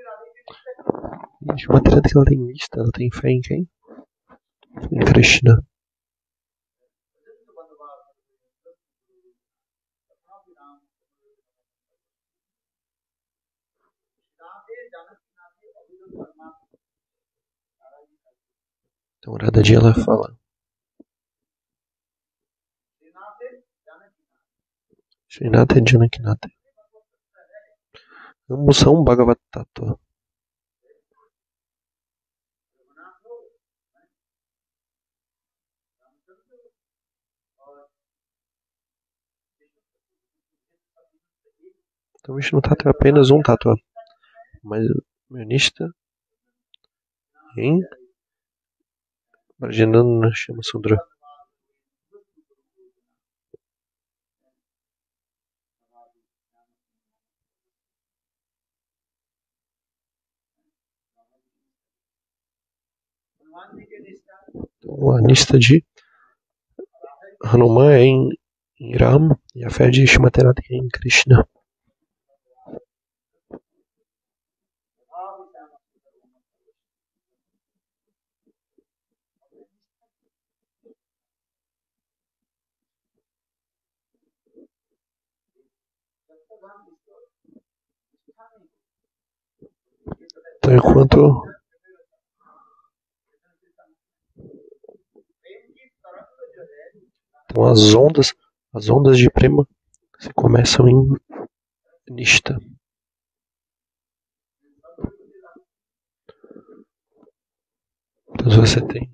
E uma treta que ela tem lista, ela tem fé em quem? Em Krishna. Então, Radhaji, ela fala Srinata e Janakinata. Ambos são Bhagavad Tattva. Então, Vishnu Tattva é apenas um Tattva. Mas o Nishta em Brajanana Shyamasundara. Então, a Nishta de Hanuman é em Ram e a fé de Shrimati Radhika é em Krishna. Então, enquanto então, as ondas de prema se começam em Nishta. Então, se você tem,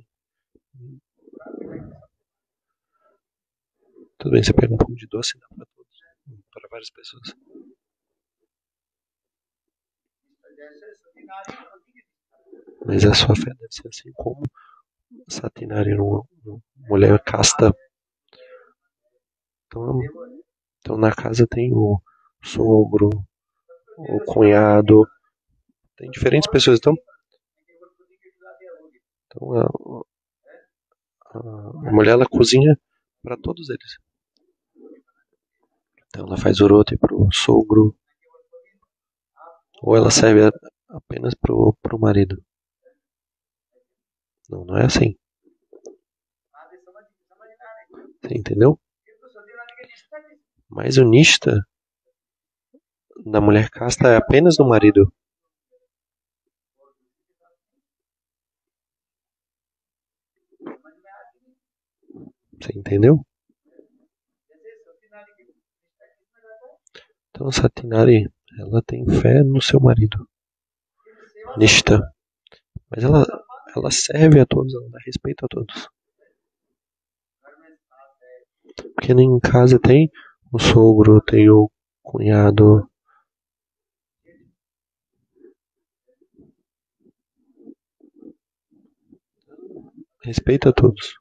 tudo bem, você pega um pouco de doce e dá para todos, para várias pessoas. Mas a sua fé deve ser assim como Satinari, uma mulher casta. Então na casa tem o sogro, o cunhado, tem diferentes pessoas. Então a mulher, ela cozinha para todos eles. Então ela faz orote pro sogro, ou ela serve apenas pro marido. Não é assim. Você entendeu? Mas o Nishta da mulher casta é apenas do marido. Você entendeu? Então a Satinari, ela tem fé no seu marido. Nishta. Mas ela serve a todos, ela dá respeito a todos. Porque em casa tem o sogro, tem o cunhado. Respeita a todos.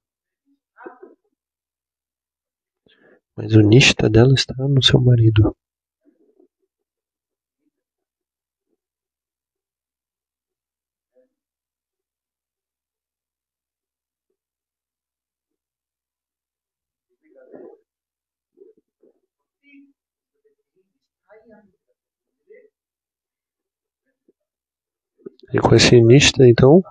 Mas o Nishta dela está no seu marido. E com esse Nishta, então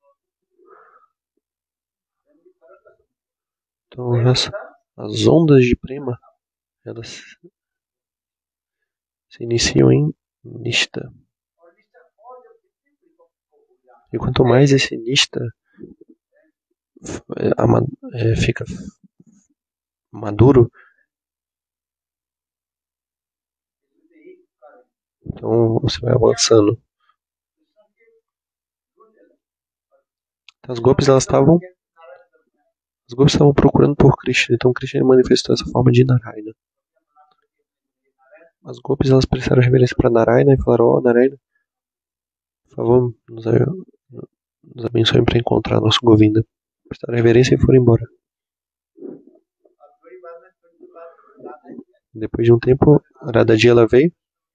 as ondas de prema, elas se iniciam em Nishta. E quanto mais esse Nishta fica maduro, então você vai avançando. Então, as gopis estavam procurando por Krishna, então Krishna manifestou essa forma de Narayana. As gopis elas prestaram reverência para Narayana e falaram: ó, Narayana, por favor, nos abençoe para encontrar nosso Govinda. Prestaram reverência e foram embora. Depois de um tempo, Radhaji ela veio.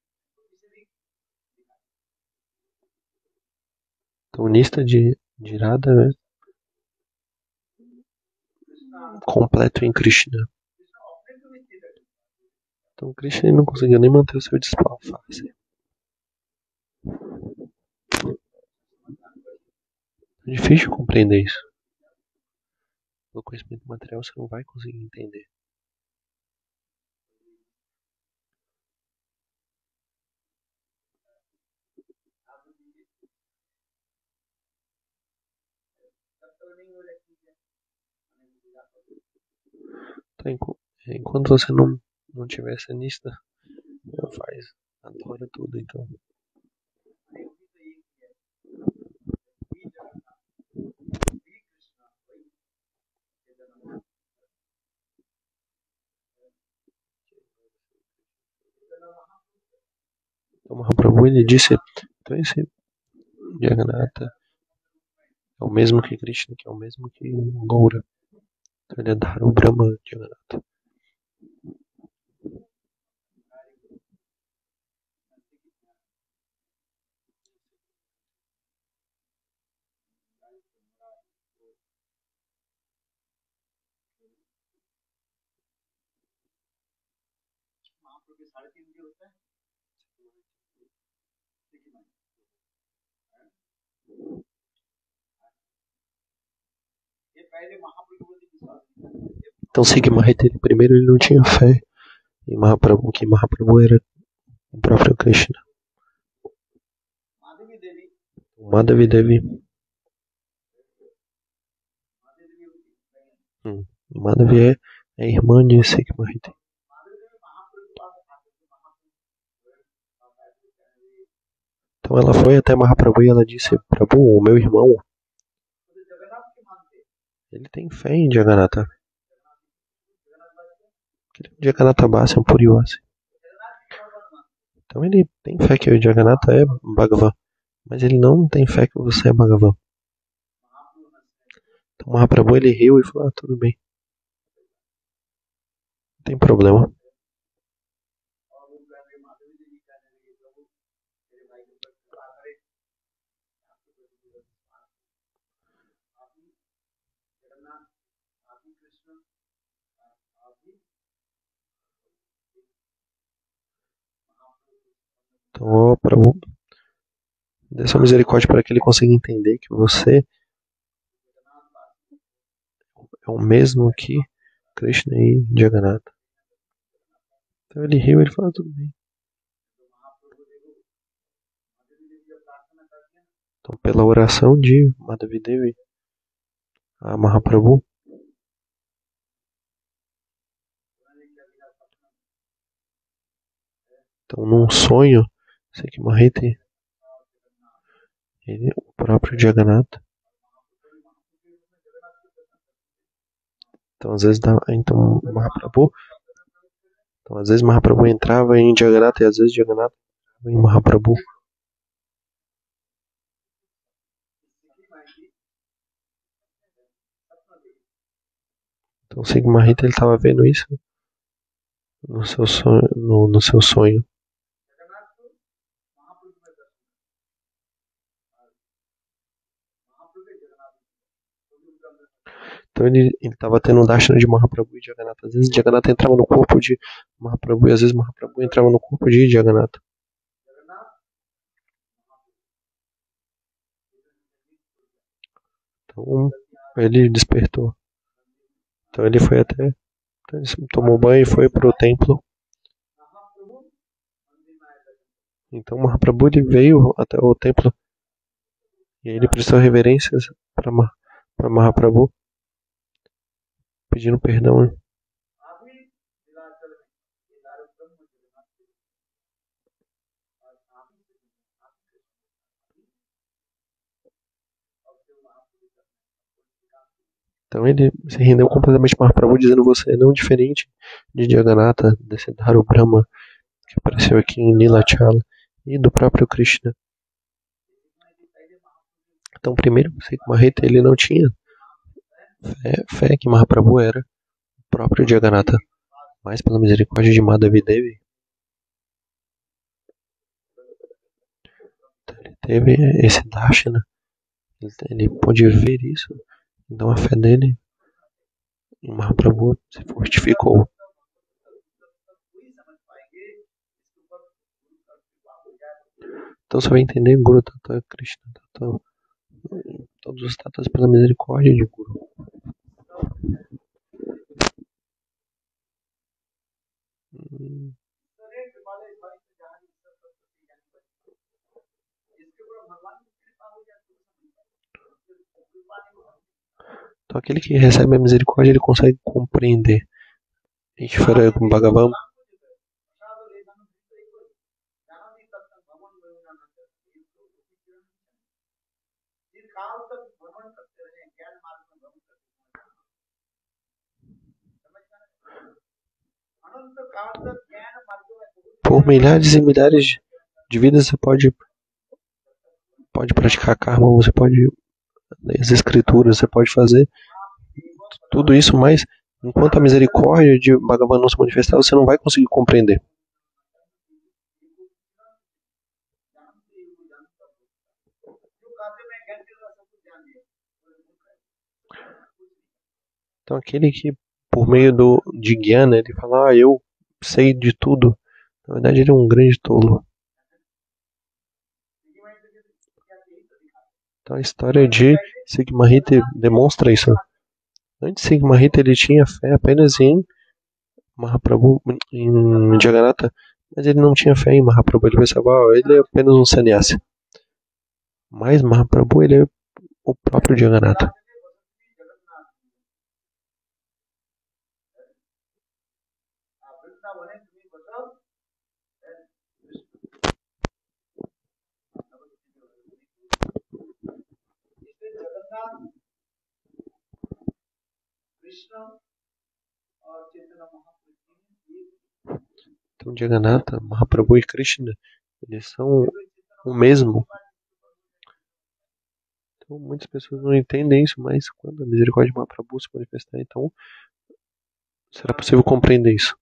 Então, Nishta de Radha, né? Completo em Krishna. Então Krishna não conseguiu nem manter o seu disfarce. É difícil compreender isso. Pelo conhecimento material você não vai conseguir entender. Então, enquanto você não tiver essa Nishta, faz, adora tudo, então. Então Mahaprabhu ele disse, então esse Jagannatha é o mesmo que Krishna, que é o mesmo que Gaura. Então ele é Dharu Brahma Jagannatha. Então Sigma-Rita, primeiro ele não tinha fé em Mahaprabhu, que Mahaprabhu era o próprio Krishna. Madhavi Devi. Madhavi é irmã de Sigma-Rita. Então ela foi até Mahaprabhu e ela disse: Prabhu, o meu irmão, ele tem fé em Jagannatha. Jagannatha Bhasa é um Purivasi. Então ele tem fé que o Jagannatha é Bhagavan, mas ele não tem fé que você é Bhagavan. Então Mahaprabhu ele riu e falou: tudo bem, não tem problema. Então, ó Prabhu, dê sua misericórdia para que ele consiga entender que você é o mesmo que Krishna e Jagannatha. Então ele riu e ele falou: tudo bem. Então, pela oração de Madhavi Devi a Mahaprabhu, então num sonho, Sigma-Rita o próprio Jagannatha. Então, às vezes, Mahaprabhu entrava em Jagannatha e às vezes Jagannatha entrava em Mahaprabhu. Então, Sikh Mahita ele estava vendo isso no seu sonho. Então ele estava tendo um darshana de Mahaprabhu e Jagannatha. Às vezes Jagannatha entrava no corpo de Mahaprabhu e às vezes Mahaprabhu entrava no corpo de Jagannatha. Então ele despertou. Então ele foi ele tomou banho e foi para o templo. Então Mahaprabhu ele veio até o templo e ele prestou reverências para Mahaprabhu, pedindo perdão. Então ele se rendeu completamente a Mahaprabhu, dizendo: você é não diferente de Jagannatha, desse Dharu Brahma que apareceu aqui em Lila Chala e do próprio Krishna. Então primeiro, Sikh Mahita ele não tinha fé que Mahaprabhu era o próprio Jagannatha, mas pela misericórdia de Madhavi Devi, ele teve esse darshana, ele pôde ver isso, então a fé dele em Mahaprabhu se fortificou. Então você vai entender Guru Tata, Krishna Tata, todos os tatas pela misericórdia de Guru. Então aquele que recebe a misericórdia, ele consegue compreender. Ishvara Bhagavan. Por milhares e milhares de vidas você pode praticar karma, você pode ler as escrituras, você pode fazer tudo isso, mas enquanto a misericórdia de Bhagavan não se manifestar, você não vai conseguir compreender. Então aquele que por meio de Jnana, ele fala, eu sei de tudo, na verdade ele é um grande tolo. Então a história de Sikh Mahita demonstra isso. Antes Sikh Mahita ele tinha fé apenas em Mahaprabhu, em Jagannatha, mas ele não tinha fé em Mahaprabhu, ele pensava, ele é apenas um sannyasi. Mas Mahaprabhu ele é o próprio Jagannatha. Então Jagannatha, Mahaprabhu e Krishna, eles são o mesmo. Então muitas pessoas não entendem isso, mas quando a misericórdia de Mahaprabhu se manifestar, então será possível compreender isso.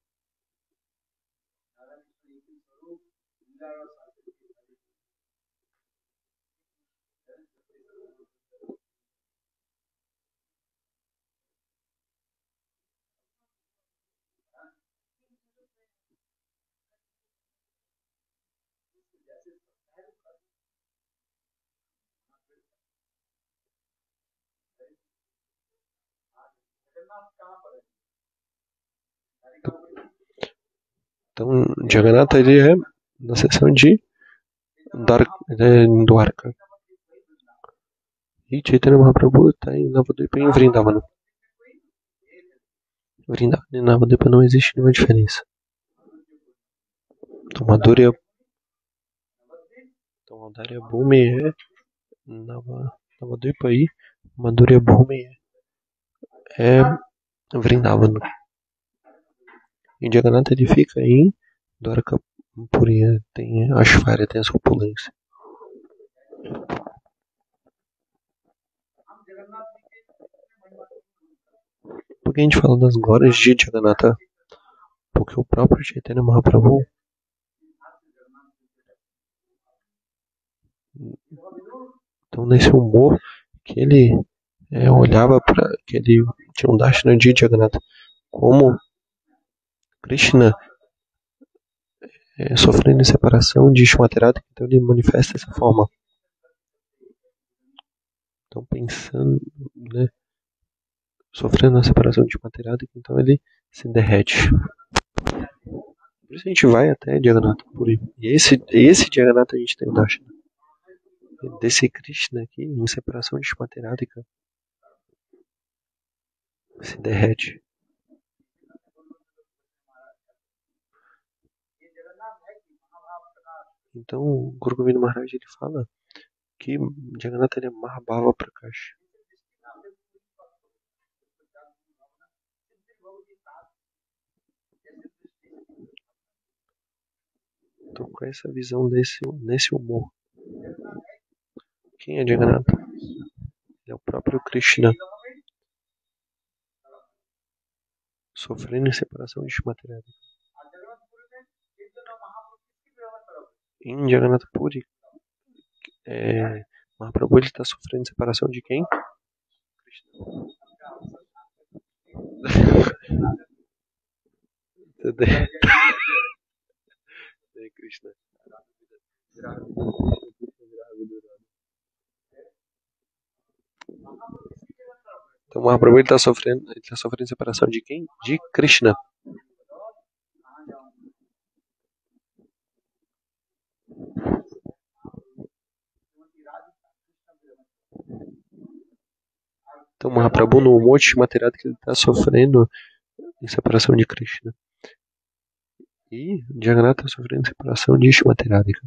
Então Jagannatha ele é na seção de Dwarka. E Chaitanya Mahaprabhu está em Navadvipa e em Vrindavana. Vrindavana e Navadvipa não existe nenhuma diferença. Então Madhurya Bhumi é Navadvipa Madhurya Bhumi é Vrindavan. E Jagannatha ele fica em Dwarkapuri, tem Ashvarya, tem essa opulência. Por que a gente fala das glórias de Jagannatha? Porque o próprio Chaitanya Mahaprabhu então nesse humor que ele olhava para que ele tinha um Darshana de Jagannatha como Krishna sofrendo em separação de Shmaterada, então ele manifesta essa forma. Então pensando, né, sofrendo a separação de Shmaterada, então ele se derrete. Por isso a gente vai até Jagannatha Puri. E esse Jagannatha a gente tem o Darshana. Desse Krishna aqui, em separação de Shmateradika, se derrete. Então, o Guru Govinda Maharaj ele fala que Jagannatha é Mahabhava Prakash. Então, com essa visão nesse humor, quem é Jagannatha? Ele é o próprio Krishna sofrendo em separação de Shmateradika. Em Jagannatha Puri, Mahaprabhu ele está sofrendo separação de quem? Krishna. Então Mahaprabhu ele está sofrendo separação de quem? De Krishna. Então Mahaprabhu no monte material que ele está sofrendo em separação de Krishna. E Jagannatha está sofrendo em separação de Shmateradika.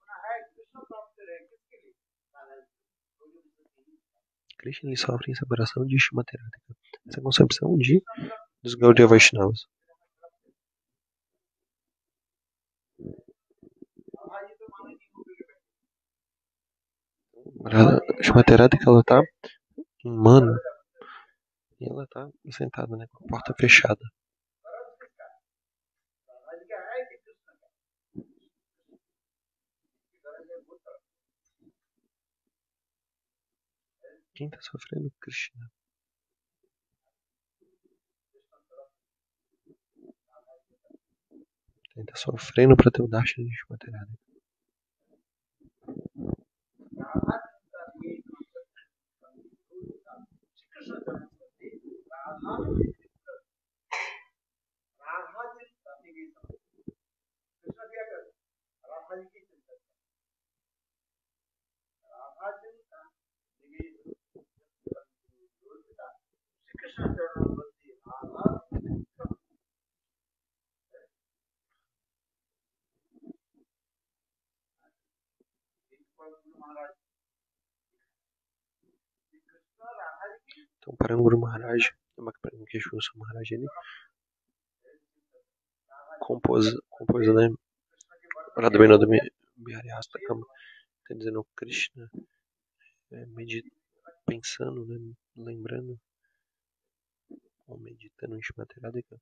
Krishna ele sofre em separação de Shmateradika. Essa é a concepção dos Gaudiya Vaishnavas. Shmateradika ela está em Mano e ela está sentada, né, com a porta fechada. Quem está sofrendo? Krishna. Quem está sofrendo para ter o Darshana de Shmateradika. Então, Paranguru Maharaj, Bhakti Maharaj, ele compôs, né, Radhavinoda Bihari Hastakam, está dizendo Krishna, pensando, né, lembrando, ou meditando em Shmateradika.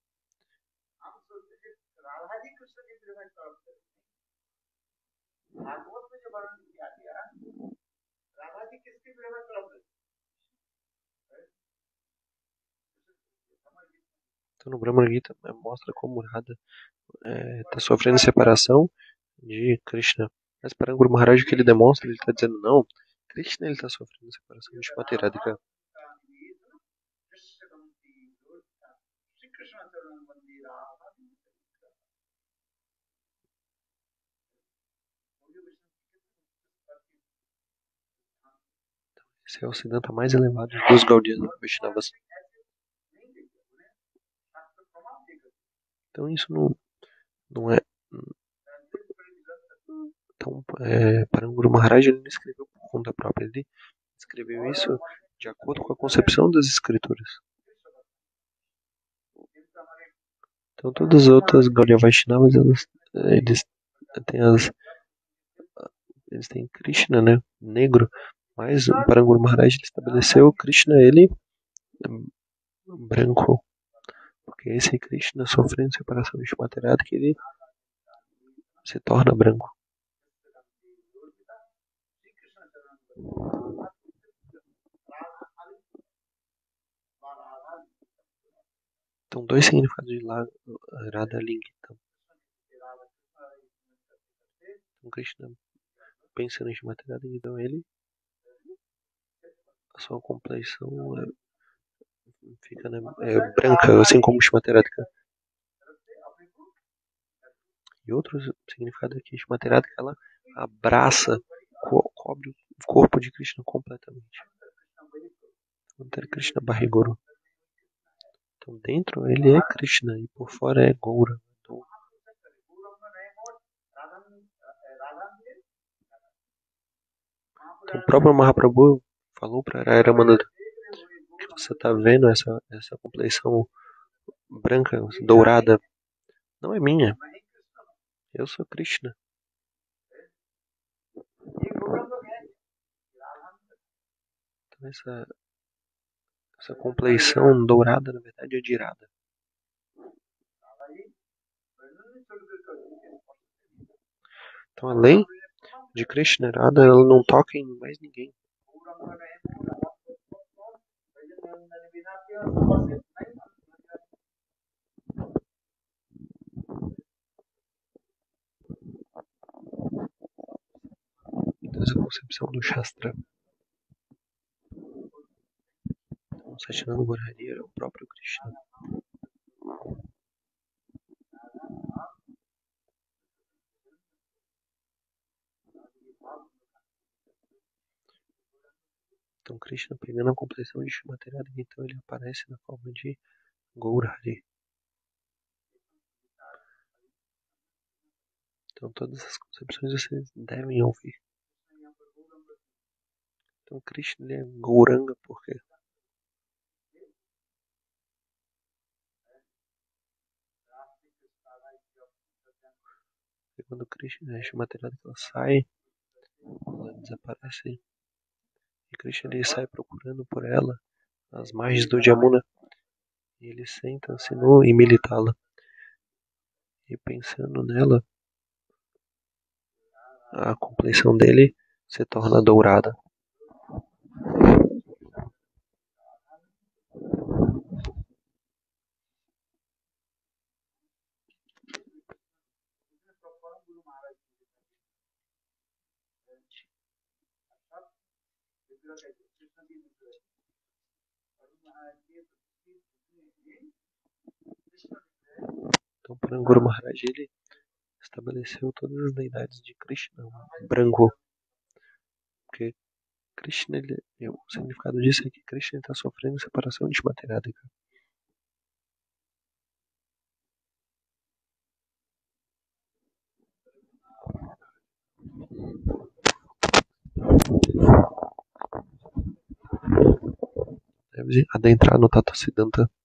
Então, no Brahma Gita mostra como Radha está sofrendo separação de Krishna. Mas para o Guru Maharaj que ele demonstra, ele está dizendo não, Krishna ele está sofrendo separação de Shmateradika. Esse é o Siddhanta mais elevado dos Gaudiya Vaishnavas. Então isso não é. Então, para o Guru Maharaj ele não escreveu por conta própria. Ele escreveu isso de acordo com a concepção das escrituras. Então todas as outras Gaudiya Vaishnavas, eles têm Krishna, né, negro, mas o Paranguru Maharaj ele estabeleceu Krishna ele branco, porque esse Krishna sofrendo separação de Shmaterada que ele se torna branco. Então, dois significados de Radha Linkita. Então, Krishna pensando em Shmaterada, então ele, a sua complexão fica branca, assim como Shmaterada. E outro significado é que Shmaterada ela abraça, cobre o corpo de Krishna completamente. Então, Krishna Barriguru. Então, dentro ele é Krishna e por fora é Gaura. Então, o próprio Mahaprabhu falou para Ramananda que você está vendo essa complexão branca, dourada, não é minha. Eu sou Krishna. Então, essa complexão dourada, na verdade, é de Radha. Então, além de Krishna, Radha, ela não toca em mais ninguém. Então, essa concepção do Shastra. Então, Satyananda Gaurahari era o próprio Krishna. Então, Krishna pegando a complexão de Shmaterada, então ele aparece na forma de Gaurahari. Então, todas as concepções vocês devem ouvir. Então, Krishna ele é Gauranga porque quando Krishna é Shmaterada, ela sai, ela desaparece. E Krishna ele sai procurando por ela nas margens do Jamuna. E ele senta-se e militá-la. E pensando nela, a complexão dele se torna dourada. Então, Paranguru Maharaj ele estabeleceu todas as deidades de Krishna, branco. Porque Krishna, o significado disso é que Krishna está sofrendo separação de Shmaterada. Deve adentrar no Tattva Siddhanta